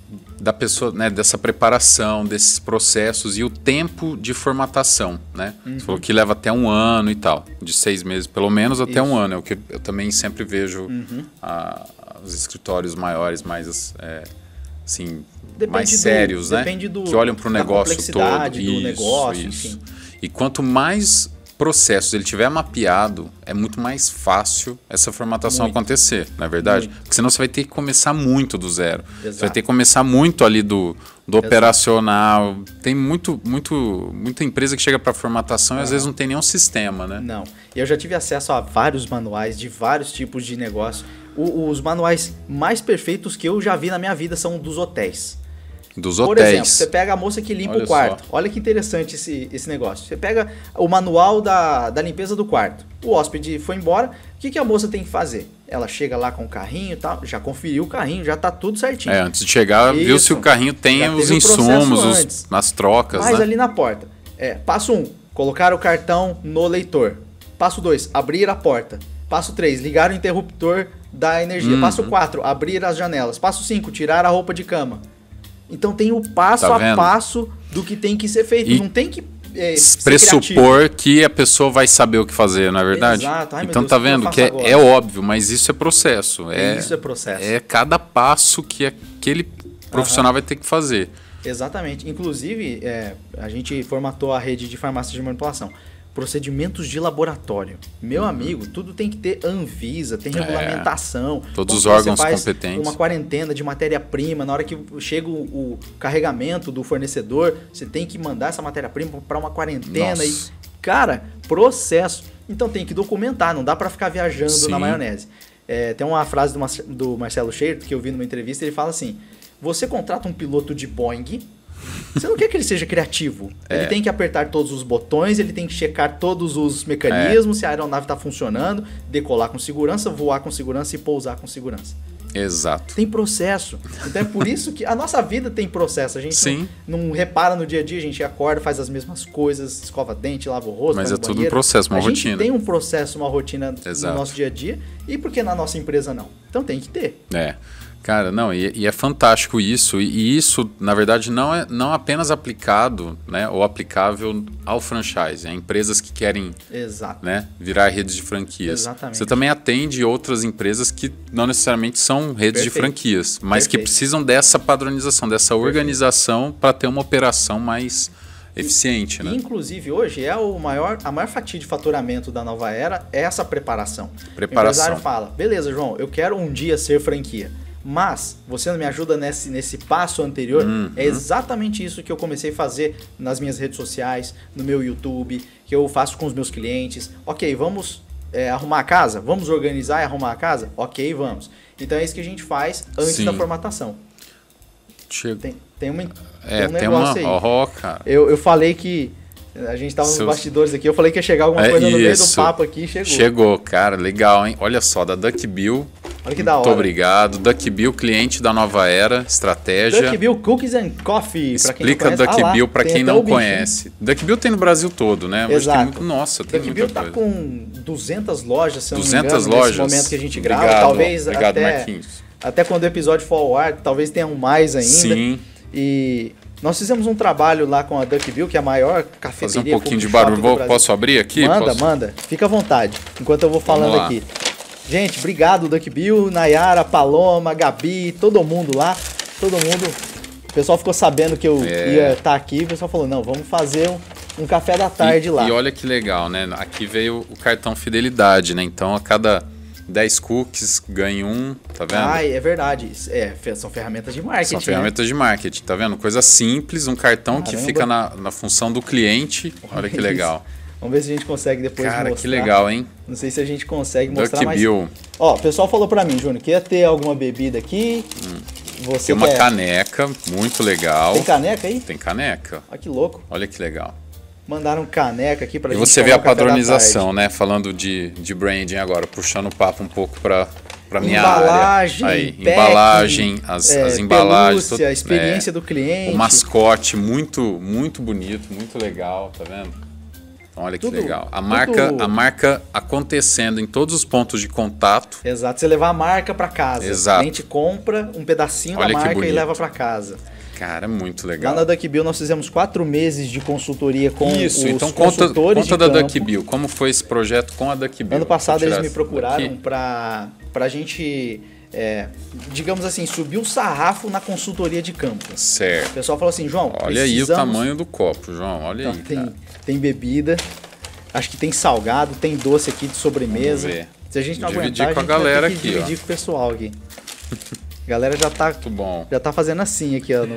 da pessoa, né, dessa preparação, desses processos e o tempo de formatação, né? Uhum. Você falou que leva até um ano e tal, de seis meses, pelo menos até Isso. um ano. É o que eu também sempre vejo uhum. a, os escritórios maiores, mais é, assim, depende mais do, sérios, né? Do, que olham para o negócio todo. Do isso, negócio, isso. Enfim. E quanto mais processos ele tiver mapeado, é muito mais fácil essa formatação muito. acontecer, não é verdade? Muito. Porque senão você vai ter que começar muito do zero. Exato. Você vai ter que começar muito ali do, do operacional. Tem muito, muito, muita empresa que chega para formatação ah. e às vezes não tem nenhum sistema, né? Não. E eu já tive acesso a vários manuais de vários tipos de negócio. O, os manuais mais perfeitos que eu já vi na minha vida são dos hotéis. Dos Por hotéis. exemplo, você pega a moça que limpa Olha o quarto. Só. Olha que interessante esse, esse negócio. Você pega o manual da, da limpeza do quarto. O hóspede foi embora. O que, que a moça tem que fazer? Ela chega lá com o carrinho e tal, já conferiu o carrinho, já tá tudo certinho. É, antes de chegar, Isso. viu se o carrinho tem já os insumos, os, nas trocas. Mas né? ali na porta. É, passo um, colocar o cartão no leitor. Passo dois, abrir a porta. Passo três, ligar o interruptor da energia. Uhum. Passo quatro, abrir as janelas. Passo cinco, tirar a roupa de cama. Então tem o passo tá a passo do que tem que ser feito. E não tem que é, pressupor que a pessoa vai saber o que fazer, não é verdade? Exato. Ai, então Deus, tá vendo que, que é, é óbvio, mas isso é processo. É, isso é processo. É cada passo que aquele profissional uhum. vai ter que fazer. Exatamente. Inclusive, é, a gente formatou a rede de farmácias de manipulação. Procedimentos de laboratório. Meu uhum. amigo, tudo tem que ter Anvisa, tem regulamentação. É, todos os órgãos competentes. Uma quarentena de matéria-prima, na hora que chega o, o carregamento do fornecedor, você tem que mandar essa matéria-prima para uma quarentena. Nossa. E, cara, processo. Então tem que documentar, não dá para ficar viajando Sim. na maionese. É, tem uma frase do, Mar do Marcelo Scherer que eu vi numa entrevista, ele fala assim: você contrata um piloto de Boeing. Você não quer que ele seja criativo. É. Ele tem que apertar todos os botões, ele tem que checar todos os mecanismos, é. se a aeronave está funcionando, decolar com segurança, voar com segurança e pousar com segurança. Exato. Tem processo. Então é por isso que a nossa vida tem processo. A gente Sim. Não, não repara no dia a dia, a gente acorda, faz as mesmas coisas, escova dente, lava o rosto, mas vai é no tudo banheiro. um processo, uma a rotina. A gente tem um processo, uma rotina Exato. no nosso dia a dia. E por que na nossa empresa não? Então tem que ter. É. Cara, não, e, e é fantástico isso, e, e isso, na verdade, não é não apenas aplicado, né, ou aplicável ao franchise, a empresas que querem Exato. Né, virar redes de franquias. Exatamente. Você também atende outras empresas que não necessariamente são redes Perfeito. de franquias, mas Perfeito. que precisam dessa padronização, dessa Perfeito. organização para ter uma operação mais eficiente, e, né? Inclusive, hoje, é o maior, a maior fatia de faturamento da nova era é essa preparação. Preparação. O empresário fala, beleza, João, eu quero um dia ser franquia. Mas, você não me ajuda nesse, nesse passo anterior? Uhum. É exatamente isso que eu comecei a fazer nas minhas redes sociais, no meu YouTube, que eu faço com os meus clientes. Ok, vamos é, arrumar a casa? Vamos organizar e arrumar a casa? Ok, vamos. Então é isso que a gente faz antes Sim. da formatação. Chego. Tem, tem, uma, é, tem um negócio tem uma... aí. Oh, cara. Eu, eu falei que... A gente tava nos Seus... bastidores aqui, eu falei que ia chegar alguma coisa é no meio do papo aqui, chegou. Chegou, cara, legal, hein? Olha só, da Duckbill. Olha que da hora. Muito obrigado. Duckbill, cliente da Nova Era, estratégia. Duckbill Cookies and Coffee, Explica Duckbill ah, para quem não conhece. Duckbill tem no Brasil todo, né? Exato. Muito... Nossa, tem Duckbill tá coisa. com duzentas lojas, se eu duzentas não me engano, lojas. nesse momento que a gente grava. Obrigado, talvez obrigado, até, Marquinhos. Até quando o episódio for ao ar, talvez tenham mais ainda. Sim. E... Nós fizemos um trabalho lá com a Duckbill, que é a maior cafeteria. Fazer um pouquinho de barulho. Vou, posso abrir aqui? Manda, posso? manda. Fica à vontade, enquanto eu vou falando aqui. Gente, obrigado, Duckbill, Nayara, Paloma, Gabi, todo mundo lá. Todo mundo. O pessoal ficou sabendo que eu é. ia estar aqui. O pessoal falou, não, vamos fazer um, um café da tarde e, lá. E olha que legal, né? Aqui veio o cartão Fidelidade, né? Então, a cada... dez cookies, ganha um, tá vendo? Ah, é verdade. É, são ferramentas de marketing. São ferramentas né? de marketing, tá vendo? Coisa simples, um cartão Caramba. que fica na, na função do cliente. Olha que legal. Vamos ver se a gente consegue depois Cara, mostrar. Cara, que legal, hein? Não sei se a gente consegue mostrar mais. Duckbill. Ó, o pessoal falou pra mim, Júnior, que ia ter alguma bebida aqui. Hum. Você Tem uma quer... caneca, muito legal. Tem caneca aí? Tem caneca. Olha que louco. Olha que legal. Mandaram caneca aqui pra e gente. E você vê a padronização, né? Falando de, de branding agora, puxando o papo um pouco para para minha embalagem, área. Aí, pack, embalagem, as, é, as embalagens, pelúcia, a experiência é, do cliente. O mascote muito muito bonito, muito legal, tá vendo? Então olha tudo, que legal. A marca, tudo... a marca acontecendo em todos os pontos de contato. Exato, você levar a marca para casa. Exato. A gente compra um pedacinho olha da marca e leva para casa. Cara, muito legal. Lá na Duckbill nós fizemos quatro meses de consultoria com Isso, os então consultores conta, conta de da Duckbill. Como foi esse projeto com a Duckbill? Ano passado eles me procuraram para a gente, é, digamos assim, subir o sarrafo na consultoria de campo. Certo. O pessoal falou assim, João, olha aí o tamanho do copo, João. Olha então, aí, tem, cara. tem bebida, acho que tem salgado, tem doce aqui de sobremesa. Vamos ver. Se a gente não dividir aguentar, com a, a gente galera vai ter que aqui, dividir ó. com o pessoal aqui. A galera já tá, muito bom. já tá fazendo assim aqui, ó. No...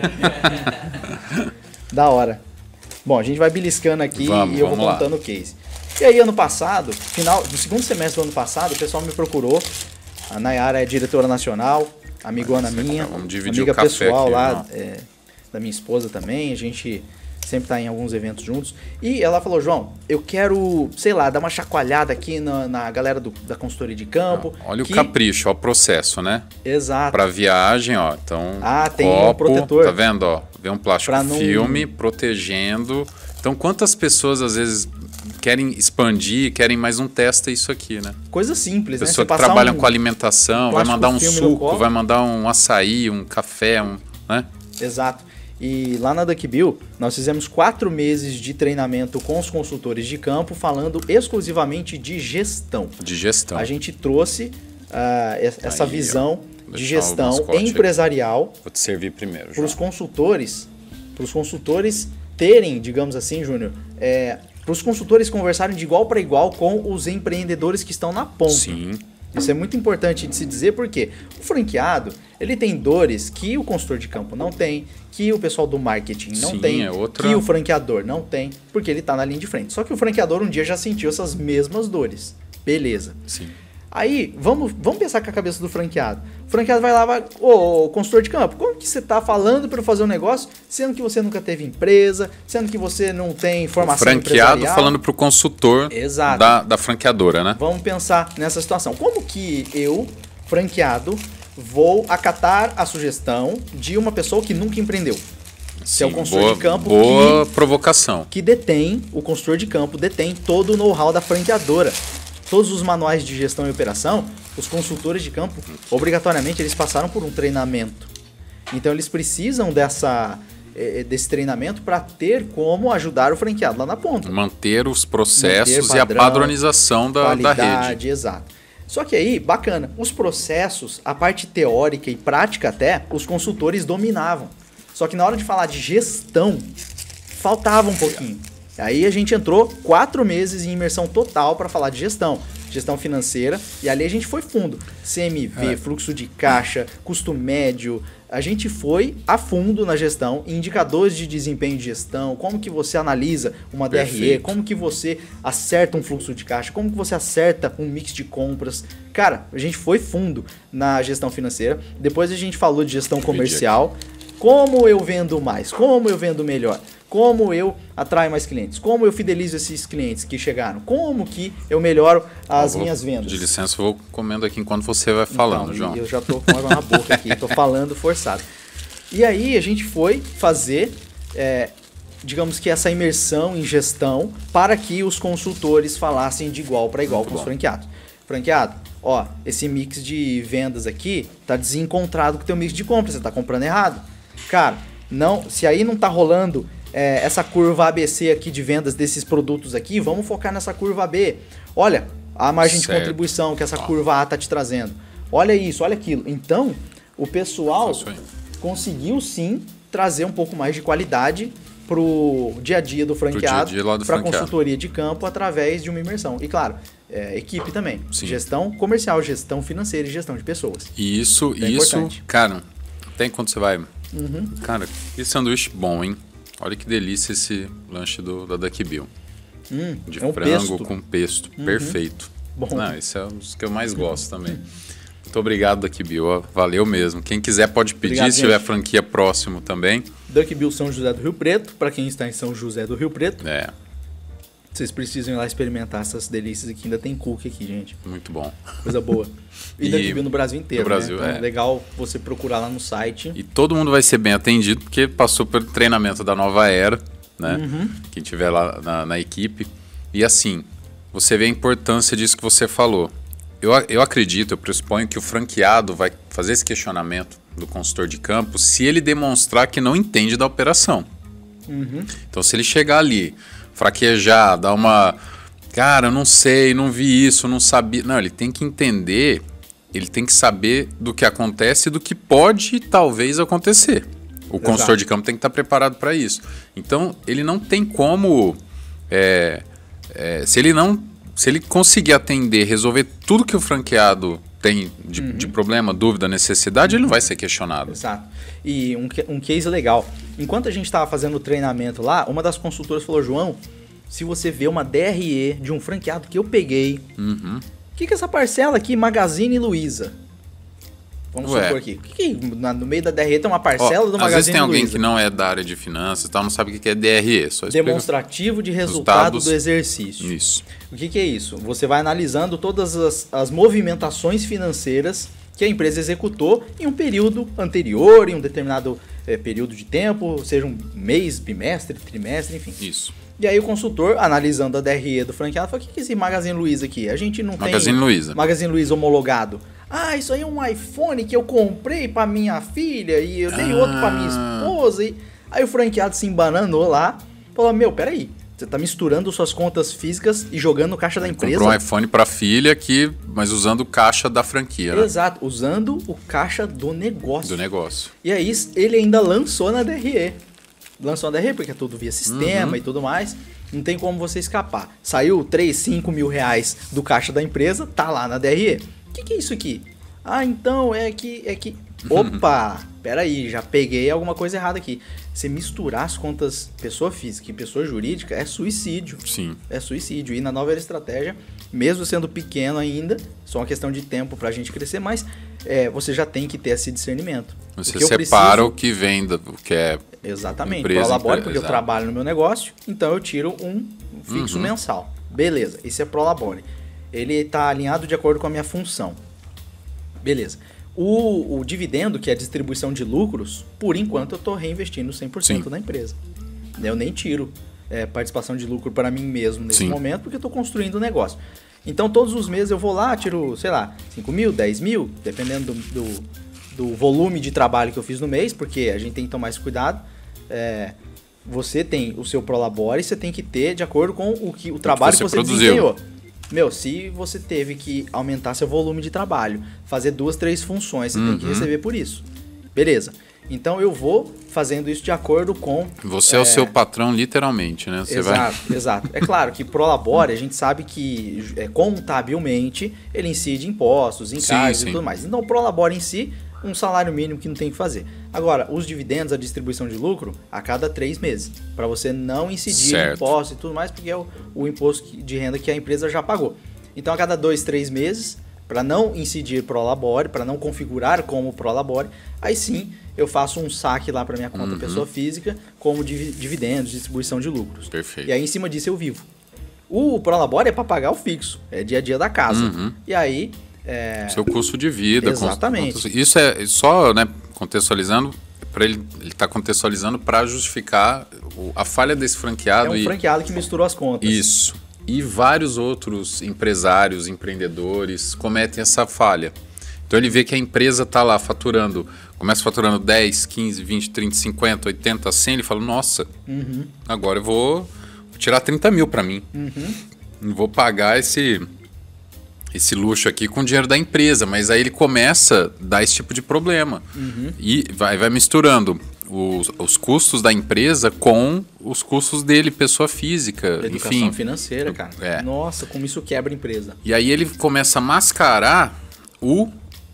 da hora. Bom, a gente vai beliscando aqui vamos, e eu vou lá. contando o case. E aí, ano passado, final do segundo semestre do ano passado, o pessoal me procurou. A Nayara é diretora nacional, amigona minha, vamos dividir amiga o café pessoal aqui, lá é, da minha esposa também. A gente sempre tá em alguns eventos juntos. E ela falou, João, eu quero, sei lá, dar uma chacoalhada aqui na, na galera do, da consultoria de campo. Não, olha que... o capricho, ó, o processo, né? Exato. Pra viagem, ó, então ah, tem copo, um protetor. Tá vendo, ó? Vem um plástico não... filme protegendo. Então, quantas pessoas às vezes querem expandir, querem mais um testa isso aqui, né? Coisa simples, Pessoa né? Você que trabalha um... com alimentação, vai mandar um suco, vai mandar um açaí, um café, um, né? Exato. E lá na Duckbill, nós fizemos quatro meses de treinamento com os consultores de campo, falando exclusivamente de gestão. De gestão. A gente trouxe uh, essa Aí, visão ó, de gestão empresarial. Vou te servir primeiro, para os consultores, para os consultores terem, digamos assim, Júnior, é, para os consultores conversarem de igual para igual com os empreendedores que estão na ponta. Sim. Isso é muito importante de se dizer porque o franqueado, ele tem dores que o consultor de campo não tem, que o pessoal do marketing não Sim, tem, é outra... que o franqueador não tem, porque ele está na linha de frente. Só que o franqueador um dia já sentiu essas mesmas dores. Beleza. Sim. Aí, vamos, vamos pensar com a cabeça do franqueado. O franqueado vai lá, vai, ô, consultor de campo, como que você está falando para eu fazer um negócio, sendo que você nunca teve empresa, sendo que você não tem formação empresarial? O franqueado falando para o consultor da, da franqueadora, né? Vamos pensar nessa situação. Como que eu, franqueado, vou acatar a sugestão de uma pessoa que nunca empreendeu? Sim, que é o consultor boa, de campo boa que, provocação. Que detém, o consultor de campo detém todo o know-how da franqueadora. Todos os manuais de gestão e operação, os consultores de campo, obrigatoriamente, eles passaram por um treinamento. Então, eles precisam dessa, desse treinamento para ter como ajudar o franqueado lá na ponta. Manter os processos Manter padrão, e a padronização da, da rede. Exato. Só que aí, bacana, os processos, a parte teórica e prática até, os consultores dominavam. Só que na hora de falar de gestão, faltava um pouquinho. Aí a gente entrou quatro meses em imersão total para falar de gestão. gestão financeira, e ali a gente foi fundo. C M V, é. fluxo de caixa, custo médio. A gente foi a fundo na gestão, indicadores de desempenho de gestão, como que você analisa uma Perfeito. D R E, como que você acerta um fluxo de caixa, como que você acerta um mix de compras. Cara, a gente foi fundo na gestão financeira. Depois a gente falou de gestão comercial. Como eu vendo mais? Como eu vendo melhor? Como eu atraio mais clientes? Como eu fidelizo esses clientes que chegaram? Como que eu melhoro as vou, minhas vendas? De licença, eu vou comendo aqui enquanto você vai falando, então, João. Eu já tô com água na boca aqui, tô falando forçado. E aí a gente foi fazer, é, digamos que essa imersão em gestão para que os consultores falassem de igual para igual Muito com bom. os franqueados. Franqueado, ó, esse mix de vendas aqui tá desencontrado com o teu mix de compras, você tá comprando errado. Cara, não, se aí não tá rolando é, essa curva A B C aqui de vendas desses produtos aqui, vamos focar nessa curva B. Olha a margem certo. de contribuição que essa ah. curva A tá te trazendo. Olha isso, olha aquilo. Então, o pessoal conseguiu sim trazer um pouco mais de qualidade pro dia a dia do franqueado, para a consultoria de campo através de uma imersão. E claro, é, equipe também. Sim. Gestão comercial, gestão financeira e gestão de pessoas. E isso, é isso, importante. Cara, até enquanto você vai... Uhum. Cara, que sanduíche bom, hein? Olha que delícia esse lanche do, da Duck Bill. Hum, de é um frango pesto. com pesto. Uhum. Perfeito. Bom. Não, esse é um dos que eu mais gosto também. Muito obrigado, Duck Bill. Valeu mesmo. Quem quiser pode pedir, obrigado, se tiver gente. franquia próximo também. Duck Bill São José do Rio Preto, para quem está em São José do Rio Preto. É. Vocês precisam ir lá experimentar essas delícias aqui. Ainda tem cookie aqui, gente. Muito bom. Coisa boa. E, e Duck Bill no Brasil inteiro, no Brasil, né? Então é. é legal você procurar lá no site. E todo mundo vai ser bem atendido, porque passou pelo treinamento da nova era, né? Uhum. Quem tiver lá na, na equipe. E assim, você vê a importância disso que você falou. Eu, eu acredito, eu pressuponho que o franqueado vai fazer esse questionamento do consultor de campo se ele demonstrar que não entende da operação. Uhum. Então, se ele chegar ali, fraquejar, dar uma... Cara, eu não sei, não vi isso, não sabia... Não, ele tem que entender, ele tem que saber do que acontece e do que pode talvez acontecer. O Exato. consultor de campo tem que estar preparado para isso. Então, ele não tem como... É, é, se ele não... Se ele conseguir atender, resolver tudo que o franqueado tem de, uhum. de problema, dúvida, necessidade, ele não vai ser questionado. Exato. E um, um case legal. Enquanto a gente estava fazendo o treinamento lá, uma das consultoras falou, João, se você vê uma D R E de um franqueado que eu peguei, o uhum. que, que é essa parcela aqui, Magazine Luiza? Vamos Ué. supor aqui. O que, que no meio da D R E tem uma parcela Ó, do Magazine Luiza? Às vezes tem alguém Luiza. que não é da área de finanças e tal, não sabe o que é D R E. Só Demonstrativo de resultado resultados. do exercício. Isso. O que, que é isso? Você vai analisando todas as, as movimentações financeiras que a empresa executou em um período anterior, em um determinado é, período de tempo, seja um mês, bimestre, trimestre, enfim. Isso. E aí o consultor, analisando a D R E do franqueado, falou, o que, que é esse Magazine Luiza aqui? A gente não Magazine tem... Luiza. Magazine Luiza homologado. Ah, isso aí é um iPhone que eu comprei pra minha filha e eu dei ah. outro pra minha esposa. E... Aí o franqueado se embananou lá, falou, meu, peraí, você tá misturando suas contas físicas e jogando no caixa da empresa. Comprou um iPhone pra filha, aqui, mas usando o caixa da franquia, né? Exato, usando o caixa do negócio. Do negócio. E aí ele ainda lançou na D R E. Lançou na D R E porque é tudo via sistema uhum. e tudo mais. Não tem como você escapar. Saiu três, cinco mil reais do caixa da empresa, tá lá na D R E. O que, que é isso aqui? Ah, então é que... É que... Opa, peraí, já peguei alguma coisa errada aqui. Você misturar as contas pessoa física e pessoa jurídica é suicídio. Sim. É suicídio. E na nova estratégia, mesmo sendo pequeno ainda, só uma questão de tempo pra gente crescer, mas é, você já tem que ter esse discernimento. Você o separa preciso... o que vem, do, o que é Exatamente. empresa, Prolabore, empresa, porque exato. eu trabalho no meu negócio, então eu tiro um fixo uhum. mensal. Beleza, esse é Prolabore. Ele está alinhado de acordo com a minha função. Beleza. O, o dividendo, que é a distribuição de lucros, por enquanto eu estou reinvestindo cem por cento Sim. na empresa. Eu nem tiro é, participação de lucro para mim mesmo nesse Sim. momento, porque eu estou construindo o negócio. Então todos os meses eu vou lá, tiro, sei lá, cinco mil, dez mil, dependendo do, do, do volume de trabalho que eu fiz no mês, porque a gente tem que tomar esse cuidado. É, você tem o seu Prolabore, você tem que ter de acordo com o, que, o trabalho que você, que você desempenhou. Meu, se você teve que aumentar seu volume de trabalho, fazer duas, três funções, você uhum. tem que receber por isso. Beleza. Então eu vou fazendo isso de acordo com... Você é, é o seu patrão, literalmente, né? Você exato, vai... exato. É claro que Prolabore, a gente sabe que é, contabilmente ele incide impostos, encargos e tudo mais. Então o Prolabore em si, um salário mínimo que não tem que fazer. Agora, os dividendos, a distribuição de lucro, a cada três meses. Para você não incidir certo. impostos e tudo mais, porque é o, o imposto de renda que a empresa já pagou. Então a cada dois, três meses, para não incidir Prolabore, para não configurar como Prolabore, aí sim eu faço um saque lá para minha conta uhum. pessoa física, como dividendos, distribuição de lucros. Perfeito. E aí em cima disso eu vivo. O Prolabore é para pagar o fixo, é dia a dia da casa. Uhum. E aí... É... seu custo de vida. Exatamente. Isso é só, né, contextualizando, para ele ele está contextualizando para justificar a falha desse franqueado. É um e... franqueado que misturou as contas. Isso. E vários outros empresários, empreendedores cometem essa falha. Então ele vê que a empresa está lá faturando, começa faturando dez, quinze, vinte, trinta, cinquenta, oitenta, cem, ele fala, nossa, uhum. agora eu vou tirar trinta mil para mim. Uhum. Não vou pagar esse, esse luxo aqui com o dinheiro da empresa, mas aí ele começa a dar esse tipo de problema. Uhum. E vai, vai misturando os, os custos da empresa com os custos dele, pessoa física. Educação enfim. financeira, cara. É. Nossa, como isso quebra a empresa. E aí ele começa a mascarar o...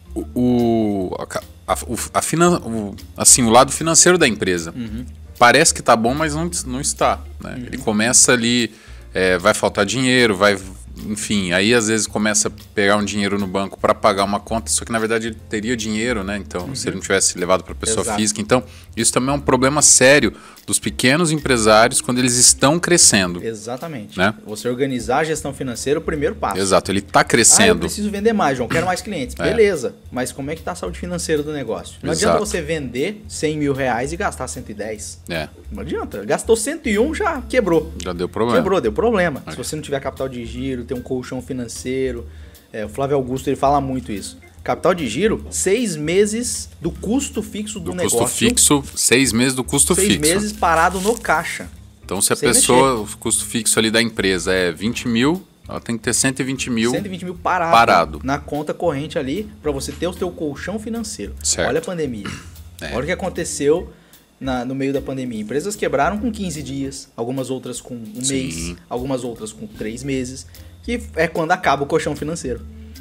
O, a, a, a finan, o, assim, o lado financeiro da empresa. Uhum. Parece que tá bom, mas não, não está. Né? Uhum. Ele começa ali, é, vai faltar dinheiro, vai, enfim, aí às vezes começa a pegar um dinheiro no banco para pagar uma conta, só que na verdade ele teria dinheiro, né? Então, uhum. se ele não tivesse levado para pessoa Exato. Física. Então, isso também é um problema sério dos pequenos empresários quando eles estão crescendo. Exatamente. Né? Você organizar a gestão financeira é o primeiro passo. Exato, ele está crescendo. Ah, eu preciso vender mais, João, quero mais clientes. É. Beleza, mas como é que está a saúde financeira do negócio? Não Exato. Adianta você vender cem mil reais e gastar cento e dez. É. Não adianta. Gastou cento e um, já quebrou. Já deu problema. Quebrou, deu problema. É. Se você não tiver capital de giro, ter um colchão financeiro. É, o Flávio Augusto ele fala muito isso. Capital de giro, seis meses do custo fixo do, do negócio. Custo fixo, seis meses do custo seis fixo. Seis meses parado no caixa. Então, se a pessoa, mexer. O custo fixo ali da empresa é vinte mil, ela tem que ter cento e vinte mil, cento e vinte mil parado, parado na conta corrente ali, para você ter o seu colchão financeiro. Certo. Olha a pandemia. É. Olha o que aconteceu na, no meio da pandemia. Empresas quebraram com quinze dias, algumas outras com um Sim. mês, algumas outras com três meses, que é quando acaba o colchão financeiro.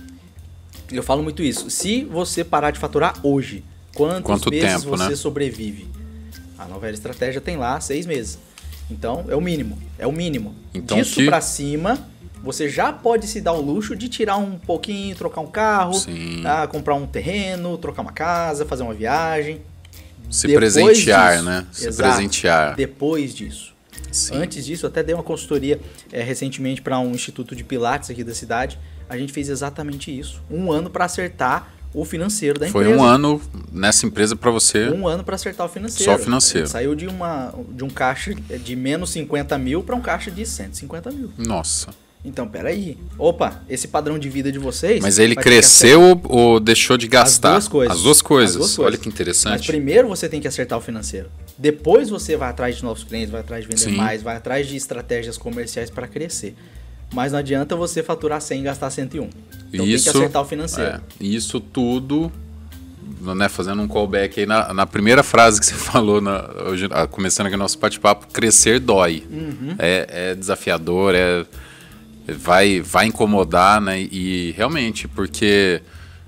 Eu falo muito isso. Se você parar de faturar hoje, quantos Quanto meses tempo, você né? sobrevive? A Nova Era Estratégia tem lá seis meses. Então, é o mínimo. É o mínimo. Então, Disso que... pra cima, você já pode se dar o luxo de tirar um pouquinho, trocar um carro, tá? Comprar um terreno, trocar uma casa, fazer uma viagem. Se Depois presentear, disso, né? Se exato, presentear. Depois disso. Sim. Antes disso, eu até dei uma consultoria é, recentemente para um instituto de pilates aqui da cidade. A gente fez exatamente isso. Um ano para acertar o financeiro da Foi empresa. Foi um ano nessa empresa para você? Um ano para acertar o financeiro. Só o financeiro. Saiu de, uma, de um caixa de menos cinquenta mil para um caixa de cento e cinquenta mil. Nossa. Então, peraí. Opa, esse padrão de vida de vocês... Mas ele cresceu ou, ou deixou de gastar? As duas coisas. As duas coisas. As duas coisas. Olha que interessante. Mas primeiro você tem que acertar o financeiro. Depois você vai atrás de novos clientes, vai atrás de vender Sim. mais, vai atrás de estratégias comerciais para crescer. Mas não adianta você faturar cem e gastar cento e um. Então isso, tem que acertar o financeiro. É, isso tudo, né, fazendo um callback aí na, na primeira frase que você falou, na, hoje, começando aqui o nosso bate-papo, crescer dói. Uhum. É, é desafiador, é, vai, vai incomodar, né? E realmente, porque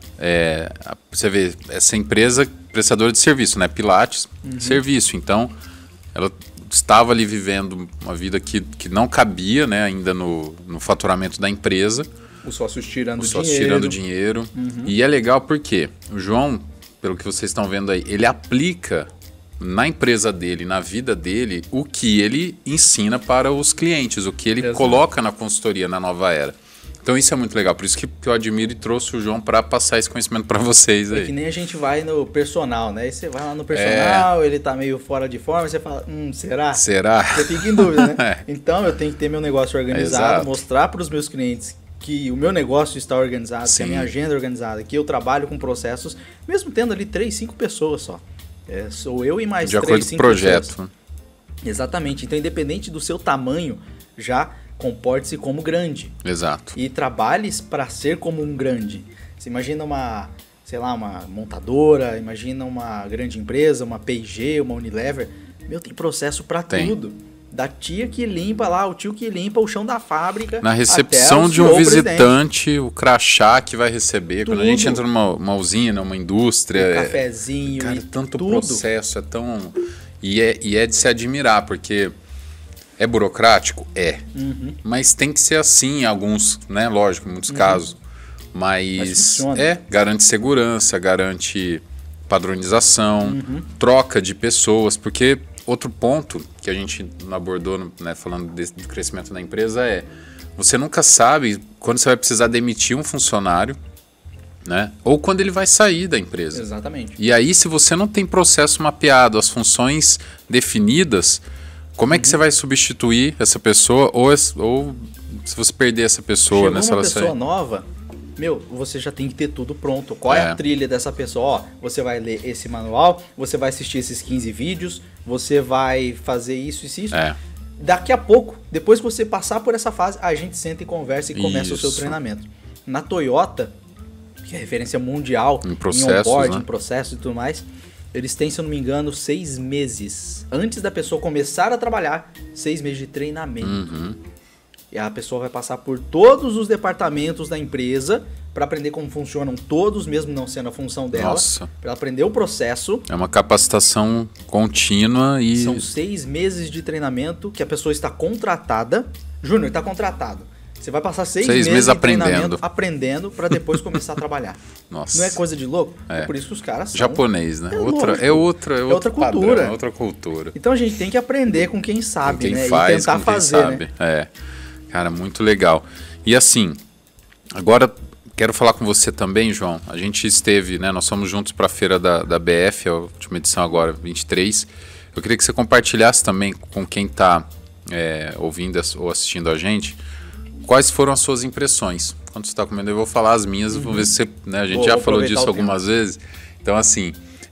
é, você vê, essa empresa prestadora de serviço, né? Pilates, uhum. serviço. Então, ela estava ali vivendo uma vida que, que não cabia, né, ainda no, no faturamento da empresa. Os sócios tirando Os dinheiro. sócios tirando dinheiro. Uhum. E é legal porque o João, pelo que vocês estão vendo aí, ele aplica na empresa dele, na vida dele, o que ele ensina para os clientes, o que ele Exato. Coloca na consultoria na Nova Era. Então isso é muito legal, por isso que eu admiro e trouxe o João para passar esse conhecimento para vocês aí. É que nem a gente vai no personal, né? Aí você vai lá no personal, é... ele tá meio fora de forma, você fala, hum, será? Será? Você fica em dúvida, né? É. Então eu tenho que ter meu negócio organizado, Exato. Mostrar para os meus clientes que o meu negócio está organizado, Sim. que a minha agenda é organizada, que eu trabalho com processos, mesmo tendo ali três, cinco pessoas só. É, sou eu e mais de três, cinco projeto. pessoas. De acordo com o projeto. Exatamente. Então, independente do seu tamanho, já comporte-se como grande. Exato. E trabalhes para ser como um grande. Você imagina uma... sei lá, uma montadora, imagina uma grande empresa, uma P e G, uma Unilever. Meu, tem processo para tudo. Da tia que limpa lá, o tio que limpa o chão da fábrica. Na recepção de um visitante, presidente. O crachá que vai receber. Tudo. Quando a gente entra numa uma usina, uma indústria. Um cafezinho. Cara, e tanto tudo. processo, é tão. E é, e é de se admirar, porque é burocrático? É. Uhum. Mas tem que ser assim em alguns, né? Lógico, em muitos uhum. casos. Mas, Mas é, garante segurança, garante padronização, uhum. troca de pessoas, porque. Outro ponto que a gente não abordou, né, falando desse, do crescimento da empresa é você nunca sabe quando você vai precisar demitir um funcionário, né, ou quando ele vai sair da empresa. Exatamente. E aí, se você não tem processo mapeado, as funções definidas, como é que uhum. você vai substituir essa pessoa ou, ou se você perder essa pessoa, Chegou né, se uma ela pessoa sair? nova, meu, você já tem que ter tudo pronto. Qual é, é a trilha dessa pessoa? Ó, você vai ler esse manual, você vai assistir esses quinze vídeos, você vai fazer isso e isso. É. Daqui a pouco, depois que você passar por essa fase, a gente senta e conversa e começa isso. o seu treinamento. Na Toyota, que é referência mundial em processos, em onboard, né? em processos e tudo mais, eles têm, se eu não me engano, seis meses. Antes da pessoa começar a trabalhar, seis meses de treinamento. Uhum. E a pessoa vai passar por todos os departamentos da empresa para aprender como funcionam todos, mesmo não sendo a função dela. Nossa. Para aprender o processo. É uma capacitação contínua e... São seis meses de treinamento que a pessoa está contratada. Júnior, está contratado. Você vai passar seis, seis meses, meses de aprendendo. treinamento aprendendo para depois começar a trabalhar. Nossa. Não é coisa de louco? É, é por isso que os caras são... Japonês, né? É, outra, é, outra, é, é outra padrão, cultura. É outra cultura. Então a gente tem que aprender com quem sabe, com quem né? faz, e tentar com quem fazer, sabe. né? É. Cara, muito legal. E assim, agora quero falar com você também, João. A gente esteve, né? Nós fomos juntos para a feira da, da B F, a última edição agora, vinte e três. Eu queria que você compartilhasse também com quem está é, ouvindo ou assistindo a gente, quais foram as suas impressões. Quando você está comendo, eu vou falar as minhas, uhum. vou ver se você, né, a gente vou, já vou falou disso algumas tempo. vezes. Então, assim,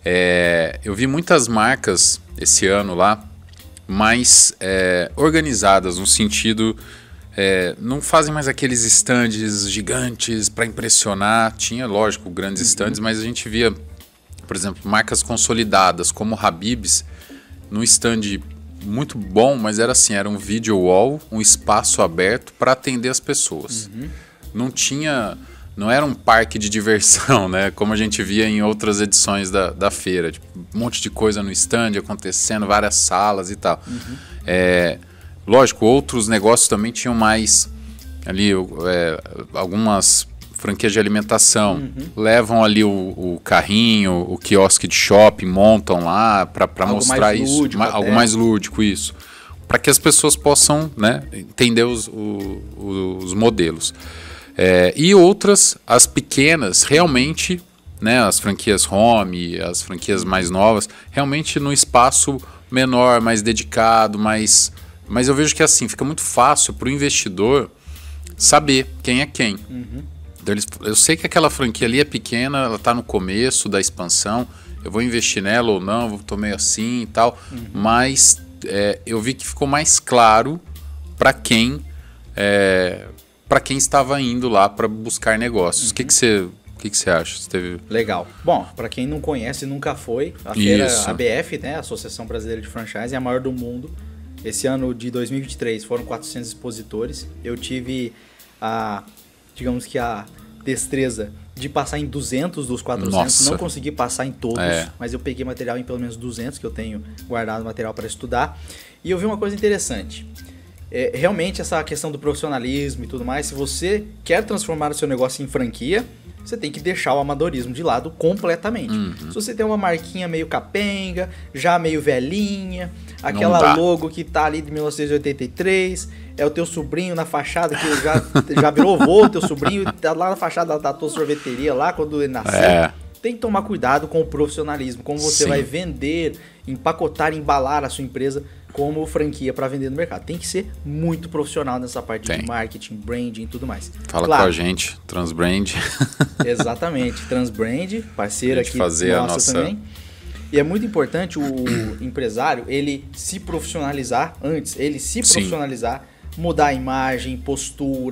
é, eu vi muitas marcas esse ano lá, mais é, organizadas, no sentido... É, não fazem mais aqueles estandes gigantes para impressionar. Tinha, lógico, grandes uhum. estandes, mas a gente via, por exemplo, marcas consolidadas como o Habib's, num stand muito bom, mas era assim, era um video wall, um espaço aberto para atender as pessoas. Uhum. Não tinha, não era um parque de diversão, né? Como a gente via em outras edições da, da feira, tipo, um monte de coisa no stand acontecendo, várias salas e tal. Uhum. É, lógico, outros negócios também tinham mais ali é, algumas franquias de alimentação. Uhum. Levam ali o, o carrinho, o quiosque de shopping, montam lá para mostrar mais isso. Lúdico, Ma, algo mais lúdico, isso. Para que as pessoas possam, né, entender os, o, os modelos. É, e outras, as pequenas, realmente, né, as franquias home, as franquias mais novas, realmente no espaço menor, mais dedicado, mais... Mas eu vejo que assim, fica muito fácil para o investidor saber quem é quem. Uhum. Então, eles, eu sei que aquela franquia ali é pequena, ela está no começo da expansão, eu vou investir nela ou não, estou meio assim e tal, uhum. mas é, eu vi que ficou mais claro para quem, é, para quem estava indo lá para buscar negócios. O uhum. que, que você... O que, que você acha? Você teve... Legal. Bom, para quem não conhece e nunca foi, a feira A B F, né, a Associação Brasileira de Franchise, é a maior do mundo. Esse ano de dois mil e vinte e três foram quatrocentos expositores. Eu tive a, digamos que a destreza de passar em duzentos dos quatrocentos. Nossa. Não consegui passar em todos, é. mas eu peguei material em pelo menos duzentos, que eu tenho guardado material para estudar. E eu vi uma coisa interessante. É, realmente essa questão do profissionalismo e tudo mais, se você quer transformar o seu negócio em franquia, você tem que deixar o amadorismo de lado completamente. Uhum. Se você tem uma marquinha meio capenga, já meio velhinha, aquela logo que tá ali de mil novecentos e oitenta e três, é o teu sobrinho na fachada, que já, já virou vô, teu sobrinho tá lá na fachada da tua sorveteria lá, quando ele nasceu. É. Tem que tomar cuidado com o profissionalismo, como você Sim. vai vender, empacotar, embalar a sua empresa como franquia para vender no mercado. Tem que ser muito profissional nessa parte Tem. de marketing, branding e tudo mais. Fala claro, com a gente, Transbrand. Exatamente, Transbrand, parceira aqui fazer nossa, a nossa também. E é muito importante o empresário, ele se profissionalizar antes, ele se profissionalizar, Sim. mudar a imagem, postura,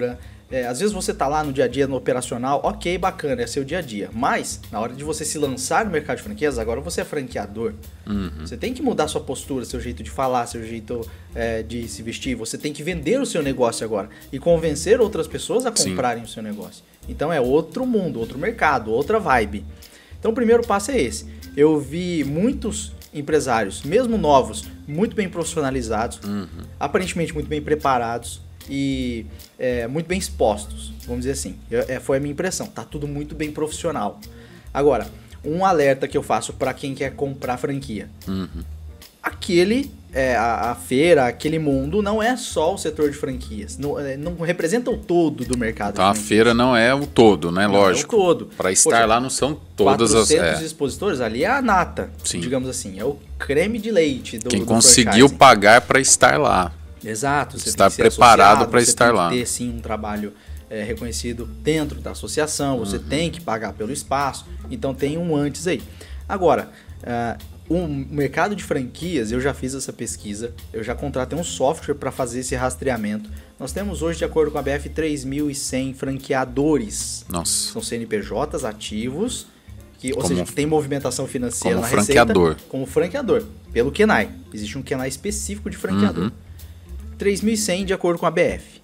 é, às vezes você tá lá no dia a dia, no operacional, ok, bacana, é seu dia a dia. Mas, na hora de você se lançar no mercado de franquias, agora você é franqueador. Uhum. Você tem que mudar sua postura, seu jeito de falar, seu jeito é, de se vestir. Você tem que vender o seu negócio agora e convencer outras pessoas a comprarem Sim. o seu negócio. Então é outro mundo, outro mercado, outra vibe. Então o primeiro passo é esse. Eu vi muitos empresários, mesmo novos, muito bem profissionalizados, uhum. aparentemente muito bem preparados e é, muito bem expostos, vamos dizer assim. Eu, é, foi a minha impressão, tá tudo muito bem profissional. Agora, um alerta que eu faço para quem quer comprar franquia. Uhum. Aquele, é, a, a feira, aquele mundo não é só o setor de franquias, não, não representa o todo do mercado. Então a feira não é o todo, né? Não Lógico. É o todo. Para estar Poxa, lá não são todas as... quatrocentos expositores, ali é a nata, Sim. digamos assim, é o creme de leite do Quem do conseguiu pagar para estar lá. Exato. Você estar preparado para estar lá. Você tem que lá. ter sim um trabalho é, reconhecido dentro da associação, você uhum. tem que pagar pelo espaço, então tem um antes aí. Agora, uh, o mercado de franquias, eu já fiz essa pesquisa, eu já contratei um software para fazer esse rastreamento. Nós temos hoje, de acordo com a B F, três mil e cem franqueadores. Nossa. São C N P Js ativos, que, ou como, seja, que tem movimentação financeira como na franqueador. receita. Como franqueador. Pelo K N A I. Existe um K N A I específico de franqueador. Uhum. três mil e cem de acordo com a B F.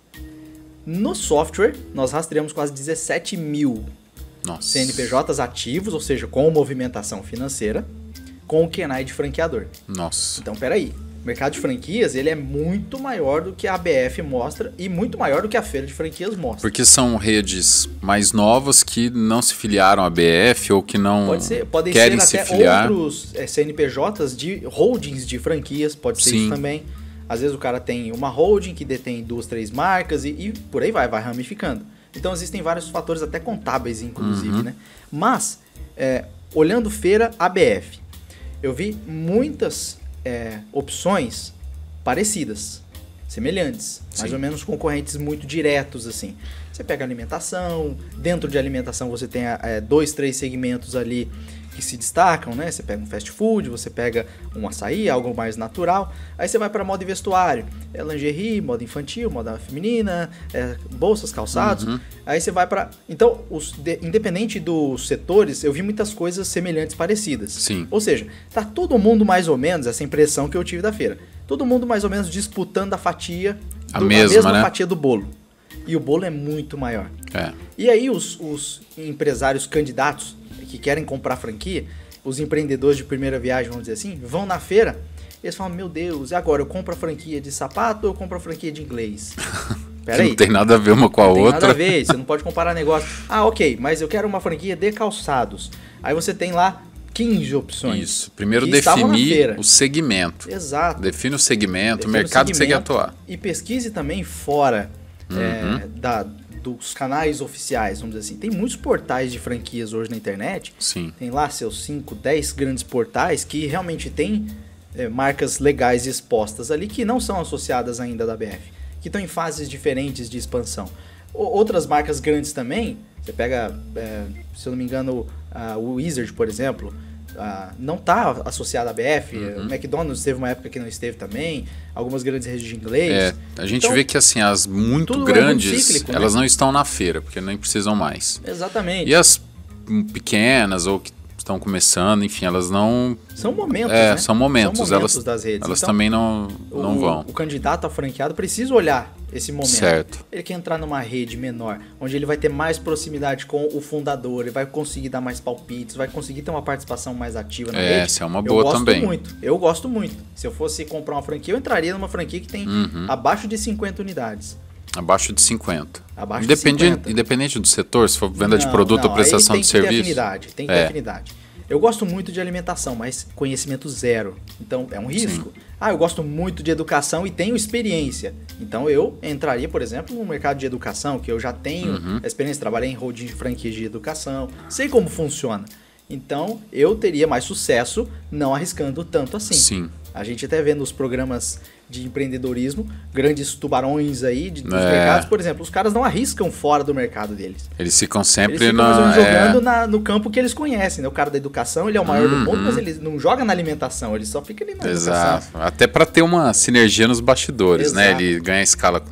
No software, nós rastreamos quase dezessete mil Nossa. C N P Js ativos, ou seja, com movimentação financeira, com o K N A I de franqueador. Nossa. Então, peraí. O mercado de franquias, ele é muito maior do que a B F mostra e muito maior do que a feira de franquias mostra. Porque são redes mais novas que não se filiaram à B F ou que não pode ser, podem querem ser se até filiar. Outros é, C N P Js de holdings de franquias, pode ser Sim. isso também. Às vezes o cara tem uma holding que detém duas, três marcas e, e por aí vai, vai ramificando. Então existem vários fatores, até contábeis, inclusive, uhum. né? Mas, é, olhando feira A B F, eu vi muitas é, opções parecidas, semelhantes, Sim. mais ou menos concorrentes muito diretos, assim. Você pega alimentação, dentro de alimentação você tem é, dois, três segmentos ali que se destacam, né? Você pega um fast food, você pega um açaí, algo mais natural. Aí você vai para moda e vestuário, é lingerie, moda infantil, moda feminina, é, bolsas, calçados. Uhum. Aí você vai para... Então, os de... independente dos setores, eu vi muitas coisas semelhantes, parecidas. Sim. Ou seja, tá todo mundo mais ou menos, essa impressão que eu tive da feira, todo mundo mais ou menos disputando a fatia, do, a, mesma, a mesma né? fatia do bolo. E o bolo é muito maior. É. E aí os, os empresários candidatos que querem comprar franquia, os empreendedores de primeira viagem, vamos dizer assim, vão na feira, eles falam, meu Deus, e agora eu compro a franquia de sapato ou eu compro a franquia de inglês? Pera aí. Não tem nada a ver uma com a não outra. Não tem nada a ver, você não pode comparar negócio. Ah, ok, mas eu quero uma franquia de calçados. Aí você tem lá quinze opções. Isso, primeiro definir o segmento. Exato. Define o segmento, Define o mercado o que você quer atuar. E pesquise também fora uhum. é, da... dos canais oficiais, vamos dizer assim. Tem muitos portais de franquias hoje na internet. Sim. Tem lá seus cinco, dez grandes portais que realmente tem é, marcas legais expostas ali que não são associadas ainda da B F, que estão em fases diferentes de expansão. O, outras marcas grandes também, você pega, é, se eu não me engano, a Wizard, por exemplo, Uh, não está associada à B F, uhum. o McDonald's teve uma época que não esteve também, algumas grandes redes de inglês. É, a gente então, vê que assim, as muito grandes, é muito cíclico, elas né? não estão na feira, porque nem precisam mais. Exatamente. E as pequenas ou que estão começando, enfim, elas não... São momentos, é, né? São momentos, são momentos elas, das redes. Elas então, também não, não o, vão. O candidato a franqueado precisa olhar esse momento. Certo. Ele quer entrar numa rede menor, onde ele vai ter mais proximidade com o fundador, ele vai conseguir dar mais palpites, vai conseguir ter uma participação mais ativa na é, rede. Essa é uma boa eu gosto também. Muito, eu gosto muito. Se eu fosse comprar uma franquia, eu entraria numa franquia que tem uhum. abaixo de cinquenta unidades. Abaixo de cinquenta. Abaixo Independente, de cinquenta. Independente do setor, se for venda não, de produto não, ou prestação aí tem de que ter serviço. Afinidade, tem que ter é. afinidade. Eu gosto muito de alimentação, mas conhecimento zero. Então é um risco. Sim. Ah, eu gosto muito de educação e tenho experiência. Então eu entraria, por exemplo, no mercado de educação, que eu já tenho uhum. experiência, trabalhei em holding de franquias de educação, sei como funciona. Então eu teria mais sucesso não arriscando tanto assim. Sim. A gente até vê nos programas de empreendedorismo, grandes tubarões aí de, dos é. mercados, por exemplo, os caras não arriscam fora do mercado deles. Eles ficam sempre eles ficam na, jogando é... na, no campo que eles conhecem, né? O cara da educação, ele é o maior uhum. do mundo, mas ele não joga na alimentação, ele só fica ali na Exato. educação. Até para ter uma sinergia nos bastidores, Exato. né? Ele ganha escala com, com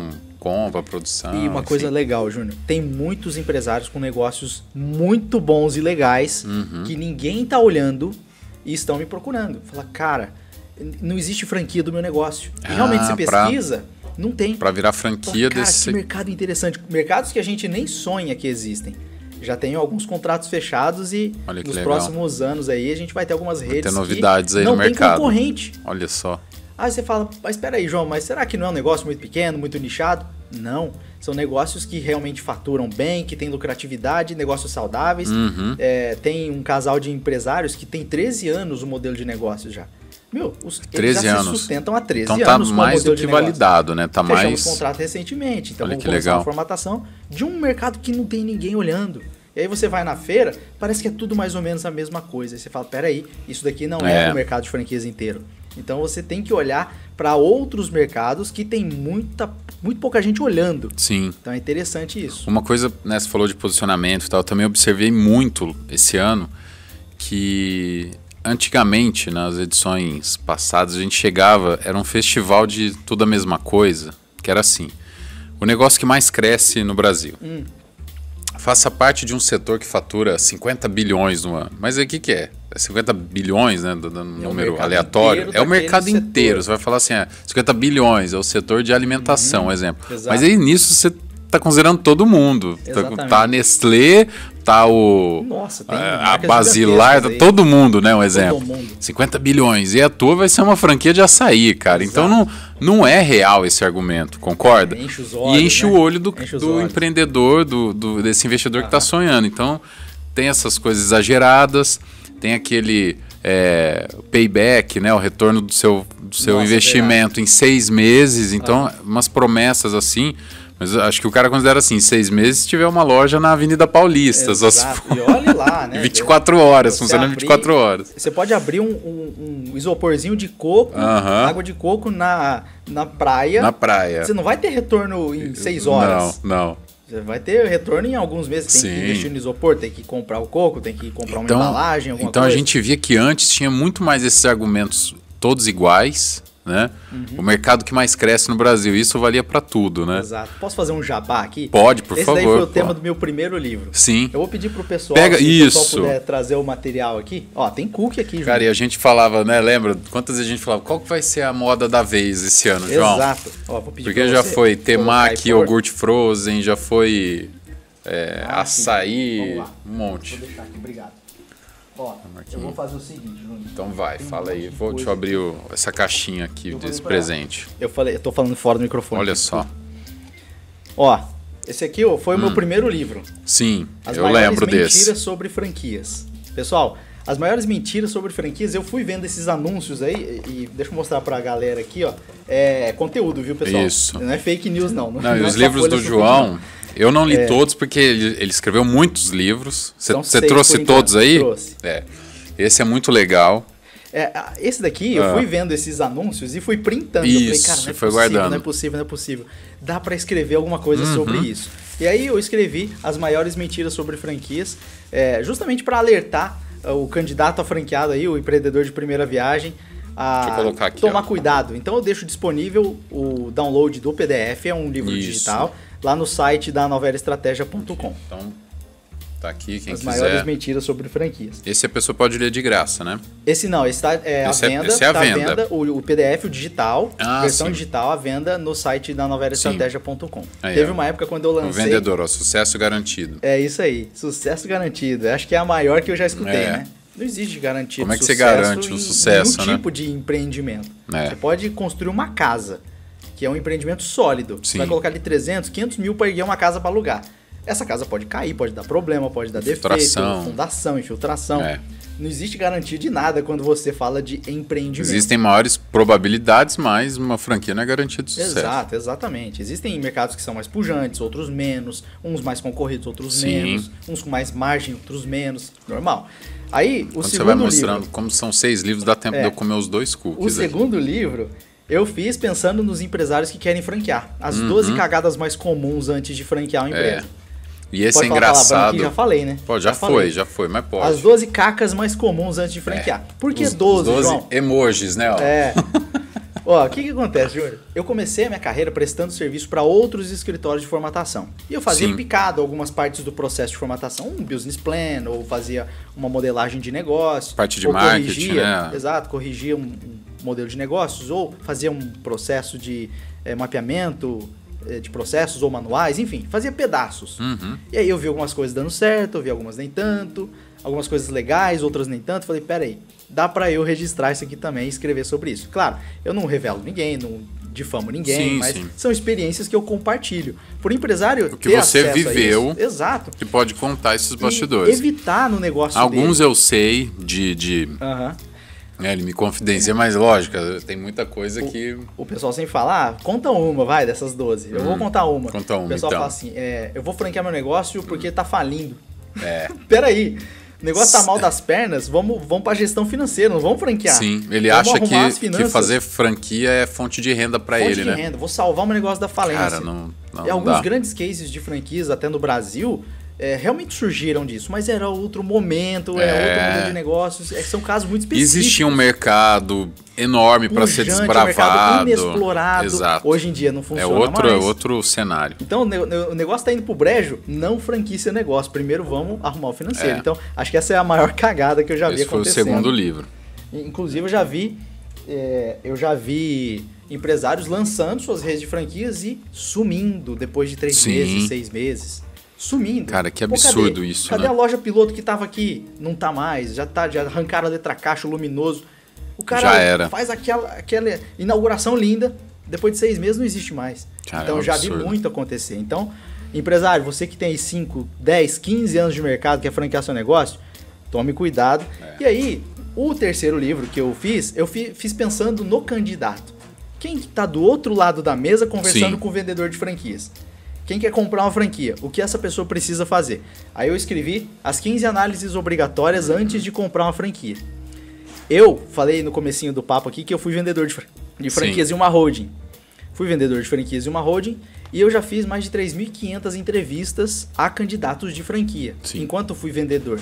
compra, produção. E uma enfim. coisa legal, Júnior, tem muitos empresários com negócios muito bons e legais Uhum. que ninguém tá olhando e estão me procurando. Fala, cara, não existe franquia do meu negócio. E Ah, realmente você pra- pesquisa, não tem. Para virar Fala, franquia cara, desse. que mercado interessante. Mercados que a gente nem sonha que existem. Já tem alguns contratos fechados e Olha que nos legal. próximos anos aí a gente vai ter algumas redes ter novidades que aí não no tem mercado. concorrente. Olha só. Aí você fala, mas espera aí, João, mas será que não é um negócio muito pequeno, muito nichado? Não, são negócios que realmente faturam bem, que têm lucratividade, negócios saudáveis. Uhum. É, tem um casal de empresários que tem treze anos o modelo de negócio já. Meu, os, eles treze já anos. se sustentam há treze Então tá anos com o mais modelo do de que negócio. validado, né? Tá Fechamos mais. contrato recentemente, então Olha vamos que começar legal. uma formatação de um mercado que não tem ninguém olhando. E aí você vai na feira, parece que é tudo mais ou menos a mesma coisa. Aí você fala, peraí, isso daqui não é, É. o mercado de franquias inteiro. Então você tem que olhar para outros mercados que tem muita, muito pouca gente olhando. Sim. Então é interessante isso. Uma coisa, né, você falou de posicionamento e tal, eu também observei muito esse ano que antigamente, nas edições passadas, a gente chegava, era um festival de tudo a mesma coisa, que era assim, o negócio que mais cresce no Brasil. Hum. Faça parte de um setor que fatura cinquenta bilhões no ano. Mas aí o que, que é? É cinquenta bilhões, né? Dando um É o número mercado aleatório. inteiro É o daquele mercado setor. inteiro. Você vai falar assim, é, cinquenta bilhões, é o setor de alimentação, um exemplo. exato. Mas aí nisso você está considerando todo mundo. Tá, Exatamente. tá a Nestlé, tá o. Nossa, tem a marcas Basilar, tá gigantescas aí. todo mundo, né? Um exemplo. mundo. cinquenta bilhões. E a tua vai ser uma franquia de açaí, cara. Exato. Então não, não é real esse argumento, concorda? É, enche os e olhos, enche né? o olho do, Enche os do olhos. empreendedor, do, do- desse investidor que está sonhando. Então tem essas coisas exageradas, tem aquele é, payback, né? O retorno do seu, do seu Nossa, investimento em seis meses. Então, umas promessas assim. Mas eu acho que o cara considera assim, seis meses se tiver uma loja na Avenida Paulista. Só se Exato. for- E olhe lá, né? vinte e quatro horas, Você funciona abrir- vinte e quatro horas. Você pode abrir um, um- um isoporzinho de coco, Aham. água de coco na, na praia. Na praia. Você não vai ter retorno em seis horas. Não, não. Você vai ter retorno em alguns meses. Tem Sim. que investir no isopor, tem que comprar o coco, tem que comprar uma Então, embalagem, alguma então coisa. a gente via que antes tinha muito mais esses argumentos todos iguais, né? O mercado que mais cresce no Brasil, isso valia para tudo, né? Exato. Posso fazer um jabá aqui? Pode, por Esse favor. daí foi o pô. tema do meu primeiro livro. Sim. Eu vou pedir pro pessoal, Pega se o isso. pessoal puder trazer o material aqui. Ó, tem cookie aqui, João. Cara, e a gente falava, né? Lembra? Quantas vezes a gente falava, qual que vai ser a moda da vez esse ano, João? Exato. Ó, vou pedir Porque pra já você foi colocar temaki, aí, por- iogurte frozen, já foi é, Ah, açaí, Vamos lá. um monte. Vou deixar aqui, obrigado. Ó, aqui. eu vou fazer o seguinte, Júnior. Então vai, Tem um fala aí. monte de Vou, coisa deixa eu abrir o- essa caixinha aqui Eu vou desse lembrar. presente. Eu falei, eu tô falando fora do microfone. Olha só. Ó, esse aqui ó, foi o meu primeiro livro. Sim, As eu maiores lembro mentiras desse. sobre franquias. Pessoal, as maiores mentiras sobre franquias, eu fui vendo esses anúncios aí, e, e deixa eu mostrar pra galera aqui, ó. É conteúdo, viu, pessoal? Isso. Não é fake news, não. Não, e é os só livros folha do sulfite, João, não. eu não li todos porque ele, ele escreveu muitos livros. Você São você seis, trouxe por todos enquanto. aí? Trouxe. É. Esse é muito legal. É, a- esse daqui, eu Ah. fui vendo esses anúncios e fui printando. eu falei, Isso, cara, não é foi possível, guardando. não é possível, não é possível. Dá pra escrever alguma coisa Uhum. sobre isso. E aí eu escrevi as maiores mentiras sobre franquias, é, justamente para alertar uh, o candidato a franqueado aí, o empreendedor de primeira viagem, a Deixa eu colocar aqui, tomar ó. cuidado. Então eu deixo disponível o download do P D F, é um livro Isso. digital, lá no site da novela estratégia ponto com. Então, tá aqui, quem As quiser. maiores mentiras sobre franquias. Esse a pessoa pode ler de graça, né? Esse não, esse tá é, Esse à é- venda, esse é à tá à venda. venda, o, o P D F, o digital, Ah, versão sim. digital à venda no site da novela estratégia ponto com. Aí, Teve ó. uma época quando eu O lancei... vendedor, ó, sucesso garantido. É isso aí, sucesso garantido. Acho que é a maior que eu já escutei, É. né? Não existe garantia Como de é que você sucesso garante um em sucesso, nenhum né? tipo de empreendimento. É. Você pode construir uma casa, que é um empreendimento sólido. Você Sim. vai colocar ali trezentos, quinhentos mil para erguer uma casa para alugar. Essa casa pode cair, pode dar problema, pode dar Infiltração. defeito, fundação, infiltração. É. Não existe garantia de nada quando você fala de empreendimento. Existem maiores probabilidades, mas uma franquia não é garantia de sucesso. Exato, exatamente. Existem mercados que são mais pujantes, outros menos, uns mais concorridos, outros Sim. menos, uns com mais margem, outros menos. Normal. Aí, o Quando você segundo vai mostrando livro, como são seis livros, dá tempo É. de eu comer os dois o cookies. aqui. segundo livro, eu fiz pensando nos empresários que querem franquear. As doze cagadas mais comuns antes de franquear uma empresa. Uhum. É. E esse Pode é falar palavrão engraçado. aqui? Já falei, né? Pô, já, foi, falei. já foi, mas pode. As doze cacas mais comuns antes de franquear. Por que Os- doze, os doze João? emojis, né? Ó. É. Ó, o que que acontece, Júnior? Eu comecei a minha carreira prestando serviço para outros escritórios de formatação. E eu fazia Sim. picado algumas partes do processo de formatação, um business plan, ou fazia uma modelagem de negócio. Parte de ou marketing, corrigia, né? Exato, corrigia um, um modelo de negócios, ou fazia um processo de é, mapeamento é, de processos ou manuais, enfim, fazia pedaços. Uhum. E aí eu vi algumas coisas dando certo, eu vi algumas nem tanto, algumas coisas legais, outras nem tanto. Falei, peraí, dá pra eu registrar isso aqui também e escrever sobre isso. Claro, eu não revelo ninguém, não difamo ninguém, Sim, mas sim. são experiências que eu compartilho. Por empresário O que ter você acesso a viveu. isso, exato, Que pode contar esses e bastidores. evitar no negócio Alguns dele. eu sei de... de Aham. é, ele me confidencia, mas lógico, tem muita coisa que... O pessoal sempre fala, ah, conta uma, vai, dessas doze. Eu Hum, vou contar uma. conta uma, O pessoal então. fala assim, é, eu vou franquear meu negócio porque tá falindo. É. Peraí, o negócio tá mal das pernas, vamos, vamos pra gestão financeira, não vamos franquear. Sim, ele Vamos acha arrumar as que, finanças. que fazer franquia é fonte de renda pra Fonte ele, de né? renda, vou salvar o meu negócio da falência. Cara, não, não, E não alguns dá. grandes cases de franquias, até no Brasil, é, realmente surgiram disso, mas era outro momento, era É. outro modelo de negócios, é, que são casos muito específicos. Existia um mercado enorme para ser Pujante, um mercado desbravado. inexplorado. Exato. Hoje em dia não É funciona outro, é mais. outro cenário. Então o ne- o negócio tá indo pro brejo, não franquia seu negócio. Primeiro vamos arrumar o financeiro. É. Então, acho que essa é a maior cagada que eu já vi Esse foi o acontecendo. segundo livro. Inclusive, eu já vi, é, eu já vi empresários lançando suas redes de franquias e sumindo depois de três Sim. meses, seis meses. Sumindo. Cara, que Pô, absurdo cadê? isso, Cadê né? a loja piloto que tava aqui? Não tá mais, já tá, já arrancaram a letra caixa, o luminoso. O cara Já era. faz aquela, aquela inauguração linda, depois de seis meses não existe mais. Cara, então é um já vi absurdo. muito acontecer. Então, empresário, você que tem cinco, dez, quinze anos de mercado, quer franquear seu negócio, tome cuidado. É. E aí, o terceiro livro que eu fiz, eu fi- fiz pensando no candidato. Quem está do outro lado da mesa conversando Sim. com o vendedor de franquias? Quem quer comprar uma franquia? O que essa pessoa precisa fazer? Aí eu escrevi as quinze análises obrigatórias antes de comprar uma franquia. Eu falei no comecinho do papo aqui que eu fui vendedor de, fran- de franquias Sim. em uma holding. Fui vendedor de franquias em uma holding e eu já fiz mais de três mil e quinhentas entrevistas a candidatos de franquia, Sim. enquanto fui vendedor.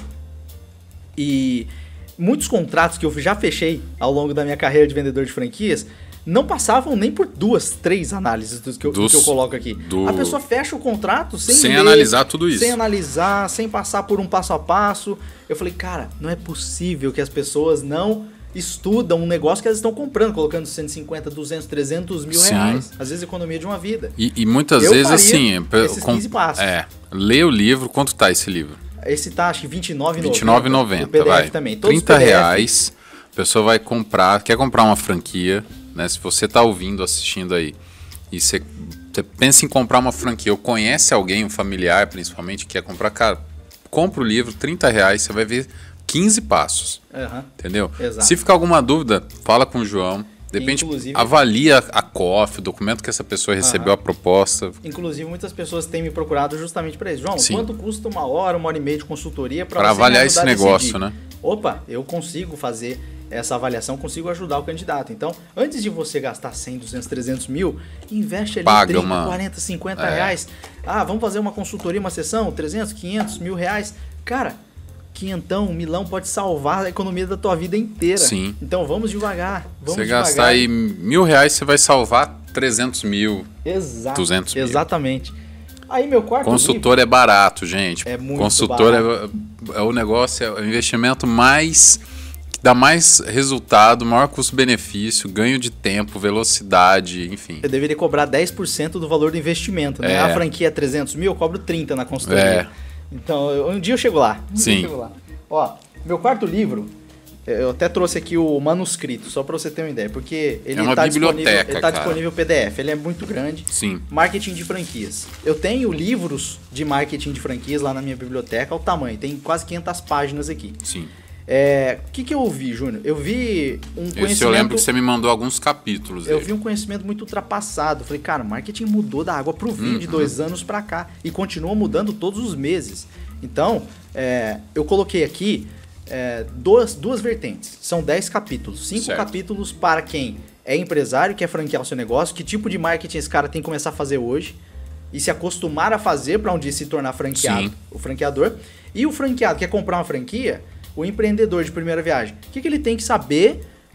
E muitos contratos que eu já fechei ao longo da minha carreira de vendedor de franquias não passavam nem por duas, três análises do que eu, do Dos- que eu coloco aqui. do- A pessoa fecha o contrato sem, Sem ler, analisar tudo isso. Sem analisar, sem passar por um passo a passo. Eu falei, cara, não é possível que as pessoas não estudam um negócio que elas estão comprando, colocando cento e cinquenta, duzentos, trezentos mil Sim. reais. Às vezes economia de uma vida. E, e muitas Eu vezes, faria assim... é, esses com- quinze passos. É, lê o livro. Quanto tá esse livro? Esse tá, acho que vinte e nove reais e vinte e nove reais e noventa O P D F vai. também. Todos os trinta P D F. reais. A pessoa vai comprar, quer comprar uma franquia, né? Se você tá ouvindo, assistindo aí, e você, você pensa em comprar uma franquia, ou conhece alguém, um familiar principalmente, que quer comprar, cara, compra o livro, trinta reais, você vai ver quinze passos, Aham. entendeu? Exato. Se ficar alguma dúvida, fala com o João. De repente, Inclusive- avalia a C O F, o documento que essa pessoa recebeu, a proposta. Inclusive, muitas pessoas têm me procurado justamente para isso. João, Sim. quanto custa uma hora, uma hora e meia de consultoria para Pra avaliar esse negócio, né? Opa, eu consigo fazer essa avaliação, consigo ajudar o candidato. Então, antes de você gastar cem, duzentos, trezentos mil, investe ali Paga trinta, uma- quarenta, cinquenta É. reais. Ah, vamos fazer uma consultoria, uma sessão, trezentos, quinhentos, mil reais. Cara, quinhentão, um milão pode salvar a economia da tua vida inteira. Sim. Então, vamos devagar. Vamos Você devagar. gastar aí mil reais, você vai salvar trezentos mil. Exato. duzentos mil. Exatamente. Aí, meu quarto Consultor é barato, gente. É muito Consultor é, é o negócio, é o investimento mais que dá mais resultado, maior custo-benefício, ganho de tempo, velocidade, enfim. Eu deveria cobrar dez por cento do valor do investimento, né? É. A franquia é trezentos mil, eu cobro trinta na consultoria. É. Então, eu- um dia eu chego lá. Um Sim. dia eu chego lá. Ó, meu quarto livro, eu até trouxe aqui o manuscrito, só para você ter uma ideia, porque ele É uma tá biblioteca, disponível, ele tá cara. disponível P D F, ele é muito grande. Sim. Marketing de franquias. Eu tenho livros de marketing de franquias lá na minha biblioteca, ao tamanho, tem quase quinhentas páginas aqui. Sim. É, o que que eu vi, Júnior? Eu vi um conhecimento... Esse eu lembro que você me mandou alguns capítulos Eu dele. vi um conhecimento muito ultrapassado. Falei, cara, o marketing mudou da água pro vinho de dois anos pra cá e continua mudando todos os meses. Então, é, eu coloquei aqui é, duas, duas vertentes. São dez capítulos. Cinco Certo. capítulos para quem é empresário, quer franquear o seu negócio, que tipo de marketing esse cara tem que começar a fazer hoje e se acostumar a fazer para um dia se tornar franqueado, Sim. o franqueador. E o franqueado quer comprar uma franquia, o empreendedor de primeira viagem. O que, que ele tem que saber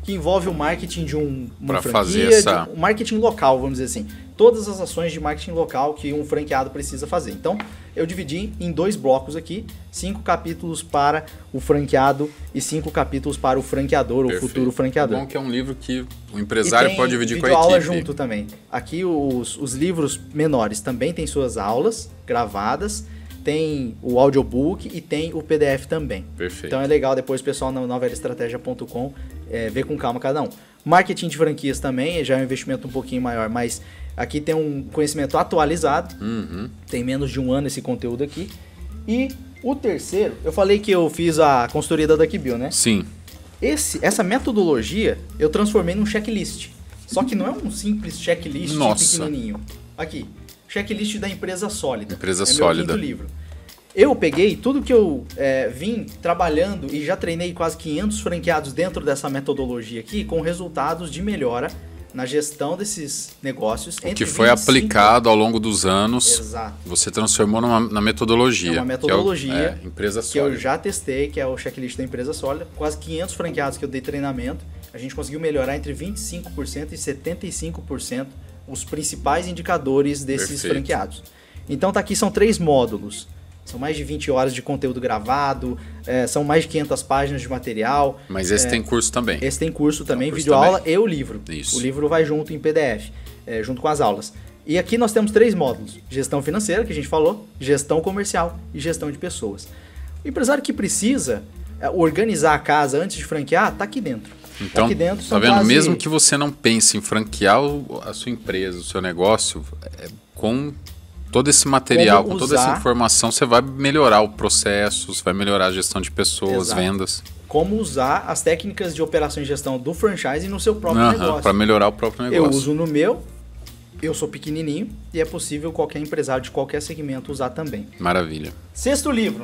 que envolve o marketing de um, uma pra franquia, fazer essa... de um marketing local, vamos dizer assim. Todas as ações de marketing local que um franqueado precisa fazer. Então, eu dividi em dois blocos aqui, cinco capítulos para o franqueado e cinco capítulos para o franqueador, Perfeito. o futuro franqueador. Bom que é um livro que o empresário pode dividir com a equipe. Tem aula junto também. Aqui os, os livros menores também têm suas aulas gravadas, tem o audiobook e tem o P D F também. Perfeito. Então é legal depois o pessoal na nova era estratégia ponto com é, ver com calma cada um. Marketing de franquias também, já é um investimento um pouquinho maior, mas aqui tem um conhecimento atualizado, uhum. tem menos de um ano esse conteúdo aqui. E o terceiro, eu falei que eu fiz a consultoria da Duck Bill, né? Sim. Esse, essa metodologia eu transformei num checklist. Só que não é um simples checklist Nossa. pequenininho. Aqui, checklist da empresa sólida. Empresa é sólida. Meu quinto livro. Eu peguei tudo que eu é, vim trabalhando e já treinei quase quinhentos franqueados dentro dessa metodologia aqui, com resultados de melhora na gestão desses negócios. O que foi aplicado ao longo dos anos, Exato. Você transformou numa, na metodologia. É uma metodologia que, é o, é, empresa que sólida. eu já testei, que é o checklist da empresa sólida. Quase quinhentos franqueados que eu dei treinamento. A gente conseguiu melhorar entre vinte e cinco por cento e setenta e cinco por cento os principais indicadores desses Perfeito. franqueados. Então tá aqui, são três módulos. São mais de vinte horas de conteúdo gravado, é, são mais de quinhentas páginas de material. Mas esse é, tem curso também. Esse tem curso também, curso videoaula também. e o livro. Isso. O livro vai junto em P D F, é, junto com as aulas. E aqui nós temos três módulos. Gestão financeira, que a gente falou, gestão comercial e gestão de pessoas. O empresário que precisa é, organizar a casa antes de franquear, tá aqui dentro. Então, aqui dentro tá vendo? quase... Mesmo que você não pense em franquear a sua empresa, o seu negócio, é, com todo esse material, com toda essa informação, você vai melhorar o processo, você vai melhorar a gestão de pessoas, Exato. vendas. Como usar as técnicas de operação e gestão do franchise no seu próprio Uhum, negócio. Para melhorar o próprio negócio. Eu uso no meu, eu sou pequenininho e é possível qualquer empresário de qualquer segmento usar também. Maravilha. Sexto livro.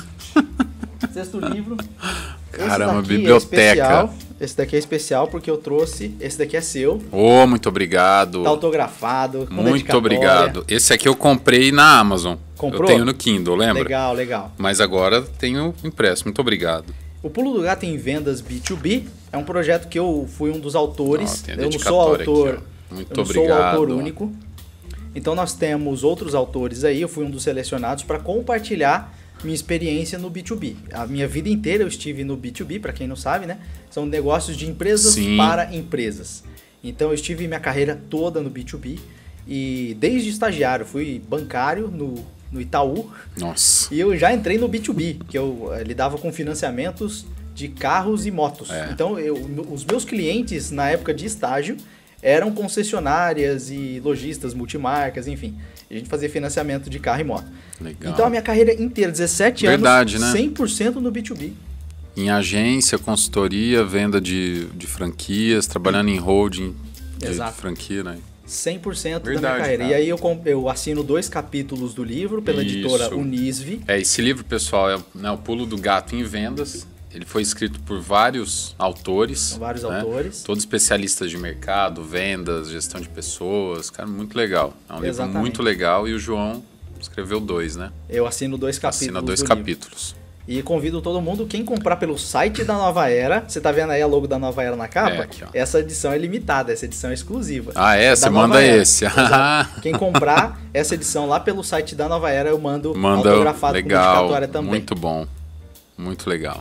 Sexto livro. Caramba, esse biblioteca. É esse daqui é especial porque eu trouxe. Esse daqui é seu. Oh, muito obrigado. Tá autografado. Com Muito obrigado. Esse aqui eu comprei na Amazon. Comprou? Eu tenho no Kindle, lembra? Legal, legal. Mas agora tenho impresso. Muito obrigado. O Pulo do Gato em Vendas B dois B é um projeto que eu fui um dos autores. Oh, eu não sou autor. Aqui, muito eu não obrigado. sou o autor único. Então nós temos outros autores aí. Eu fui um dos selecionados para compartilhar minha experiência no B dois B. A minha vida inteira eu estive no B dois B, para quem não sabe, né? São negócios de empresas Sim. para empresas. Então eu estive minha carreira toda no B dois B e desde estagiário fui bancário no, no Itaú. Nossa. E eu já entrei no B dois B, que eu eh, lidava com financiamentos de carros e motos. É. Então eu, os meus clientes na época de estágio eram concessionárias e lojistas, multimarcas, enfim. A gente fazia financiamento de carro e moto. Legal. Então a minha carreira inteira, dezessete Verdade, anos, né? cem por cento no B dois B. Em agência, consultoria, venda de, de franquias, trabalhando em holding de, de franquia, né? cem por cento Verdade, da minha carreira. cara. E aí eu, eu assino dois capítulos do livro pela Isso. editora Unisve. É, esse livro, pessoal, é, né, O Pulo do Gato em Vendas. Ele foi escrito por vários autores. São vários né? autores. Todos especialistas de mercado, vendas, gestão de pessoas. Cara, muito legal. É um Exatamente. livro muito legal e o João escreveu dois, né? Eu assino dois capítulos Assina dois do capítulos. livro. E convido todo mundo, quem comprar pelo site da Nova Era, você tá vendo aí a logo da Nova Era na capa? É, aqui, ó. Essa edição é limitada, essa edição é exclusiva. Ah, é? Da Você Nova manda Era. esse. Exato. Quem comprar essa edição lá pelo site da Nova Era, eu mando Manda, autografado com legal, dedicatória também. muito bom. Muito legal.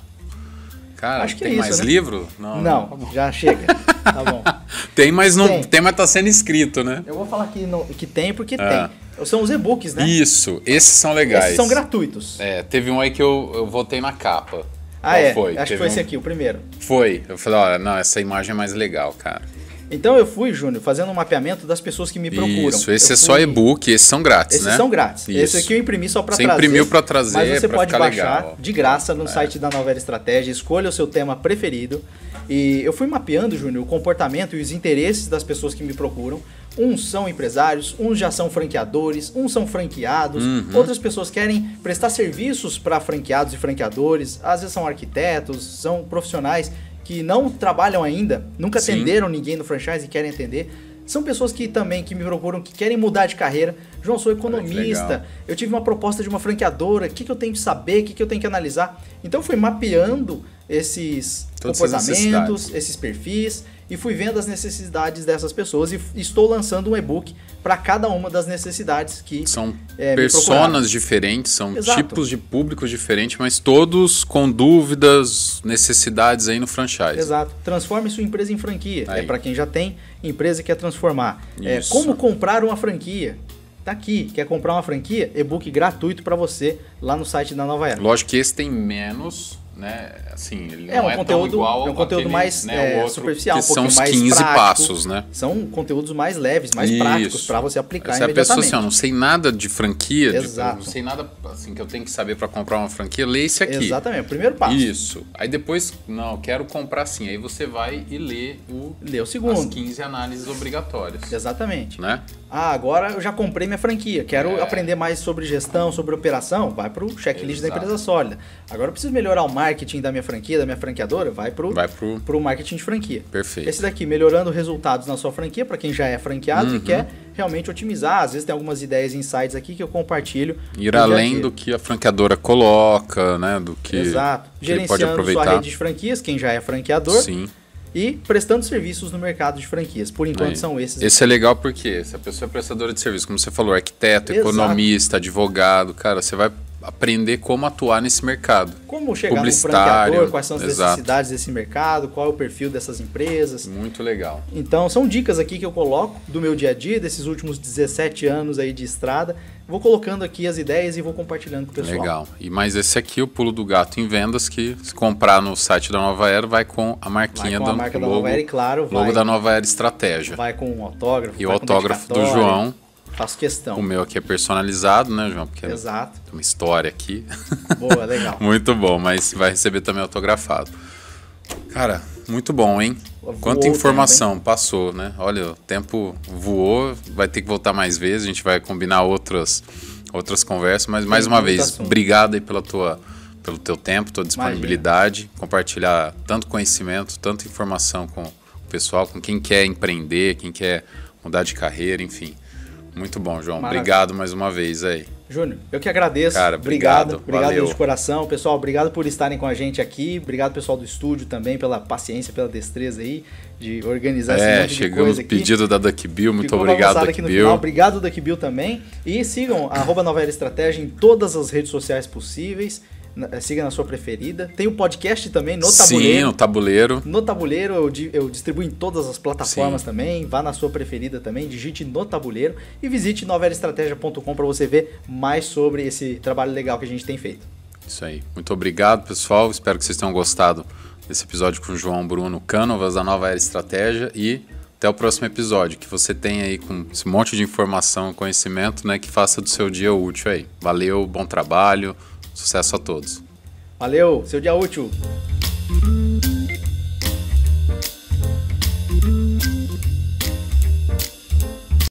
Cara, Acho que tem é isso, mais né? livro? Não, Não, já chega. Tá bom. Tem, mas não Tem. tem, mas tá sendo escrito, né? Eu vou falar que, no, que tem porque Ah. tem. São os e-books, né? Isso, esses são legais. Esses são gratuitos. É, teve um aí que eu, eu votei na capa. Ah, Qual é? foi? Acho que Teve foi um- esse aqui, o primeiro. Foi. Eu falei, olha, não, essa imagem é mais legal, cara. Então eu fui, Júnior, fazendo um mapeamento das pessoas que me procuram. Isso, esse Eu é só fui- e-book, esses são grátis, Esses né? são grátis. Isso. Esse aqui eu imprimi só para Você trazer. imprimiu pra trazer, Mas você pra pode ficar baixar legal. de graça no site da Nova Era Estratégia. Escolha o seu tema preferido. E eu fui mapeando, Júnior, o comportamento e os interesses das pessoas que me procuram. Uns são empresários, uns já são franqueadores, uns são franqueados, Uhum. outras pessoas querem prestar serviços para franqueados e franqueadores, às vezes são arquitetos, são profissionais que não trabalham ainda, nunca Sim. atenderam ninguém no franchise e querem atender. São pessoas que também que me procuram, que querem mudar de carreira. João, sou economista, eu tive uma proposta de uma franqueadora, o que, que eu tenho que saber, o que, que eu tenho que analisar? Então eu fui mapeando esses Todas comportamentos, esses perfis, e fui vendo as necessidades dessas pessoas e estou lançando um e-book para cada uma das necessidades que são é, personas diferentes, são Exato. tipos de públicos diferentes, mas todos com dúvidas, necessidades aí no franchise. Exato. Transforme sua empresa em franquia. Aí. É para quem já tem empresa e quer transformar. É, como comprar uma franquia? Tá aqui. Quer comprar uma franquia? E-book gratuito para você lá no site da Nova Era. Lógico que esse tem menos, né? Assim, ele é não um é conteúdo, tão igual é um conteúdo aquele, mais né, é, outro, superficial, um que são os mais quinze prático. passos, né? São conteúdos mais leves, mais Isso. práticos para você aplicar Se a imediatamente. pessoa assim, eu não sei nada de franquia, Exato. De, não sei nada assim que eu tenho que saber para comprar uma franquia, lê esse aqui. Exatamente, o primeiro passo. Isso. Aí depois, não, eu quero comprar sim. Aí você vai e lê o lê o segundo. as quinze análises obrigatórias. Exatamente. Né? Ah, agora eu já comprei minha franquia, quero é. aprender mais sobre gestão, sobre operação, vai para o checklist da empresa sólida. Agora eu preciso melhorar o marketing da minha franquia, da minha franqueadora, vai para o vai pro... pro marketing de franquia. Perfeito. Esse daqui, melhorando resultados na sua franquia, para quem já é franqueado uhum. e quer realmente otimizar. Às vezes tem algumas ideias e insights aqui que eu compartilho. Ir além do que a franqueadora coloca, né? Do que, Exato. que ele pode Gerenciando aproveitar. sua rede de franquias, quem já é franqueador. Sim. E prestando serviços no mercado de franquias. Por enquanto Aí. são esses. Esse é legal porque se a pessoa é prestadora de serviço, como você falou, arquiteto, Exato. economista, advogado, cara, você vai aprender como atuar nesse mercado. Como chegar no Publicitário, franqueador, quais são as exato. necessidades desse mercado, qual é o perfil dessas empresas. Muito legal. Então são dicas aqui que eu coloco do meu dia a dia, desses últimos dezessete anos aí de estrada. Vou colocando aqui as ideias e vou compartilhando com o pessoal. Legal. E mais esse aqui, o Pulo do Gato em Vendas, que se comprar no site da Nova Era, vai com a marquinha vai com a do marca logo, da Nova Era e claro, logo vai, da Nova Era Estratégia. vai com um autógrafo. E o vai com autógrafo do dedicatório. João. Faço questão. O meu aqui é personalizado, né, João? Porque Exato. tem uma história aqui. Boa, legal. Muito bom, mas vai receber também autografado. Cara, muito bom, hein? Voou Quanta informação tempo, passou, né? Olha, o tempo voou, vai ter que voltar mais vezes, a gente vai combinar outras, outras conversas, mas mais uma vez, assunto. obrigado aí pela tua, pelo teu tempo, tua disponibilidade, Imagina. compartilhar tanto conhecimento, tanta informação com o pessoal, com quem quer empreender, quem quer mudar de carreira, enfim. Muito bom, João. Maravilha. Obrigado mais uma vez aí. Júnior, eu que agradeço. Cara, obrigado. Obrigado, Valeu. de coração. Pessoal, obrigado por estarem com a gente aqui. Obrigado, pessoal do estúdio também, pela paciência, pela destreza aí de organizar esse É, monte de chegamos coisa no aqui. pedido da Duck Bill. Muito Ficou obrigado, bagunçado Duck aqui no Bill. final. Obrigado, Duck Bill também. E sigam arroba Nova Era Estratégia em todas as redes sociais possíveis. Siga na sua preferida. Tem o podcast também no Tabuleiro. Sim, no Tabuleiro. No Tabuleiro eu, eu distribuo em todas as plataformas Sim. também. Vá na sua preferida também, digite no Tabuleiro e visite nova era estratégia ponto com para você ver mais sobre esse trabalho legal que a gente tem feito. Isso aí. Muito obrigado, pessoal. Espero que vocês tenham gostado desse episódio com o João Bruno Cânovas da Nova Era Estratégia e até o próximo episódio. Que você tenha aí com esse monte de informação e conhecimento, né, que faça do seu dia útil aí. Valeu, bom trabalho. Sucesso a todos. Valeu, seu dia útil.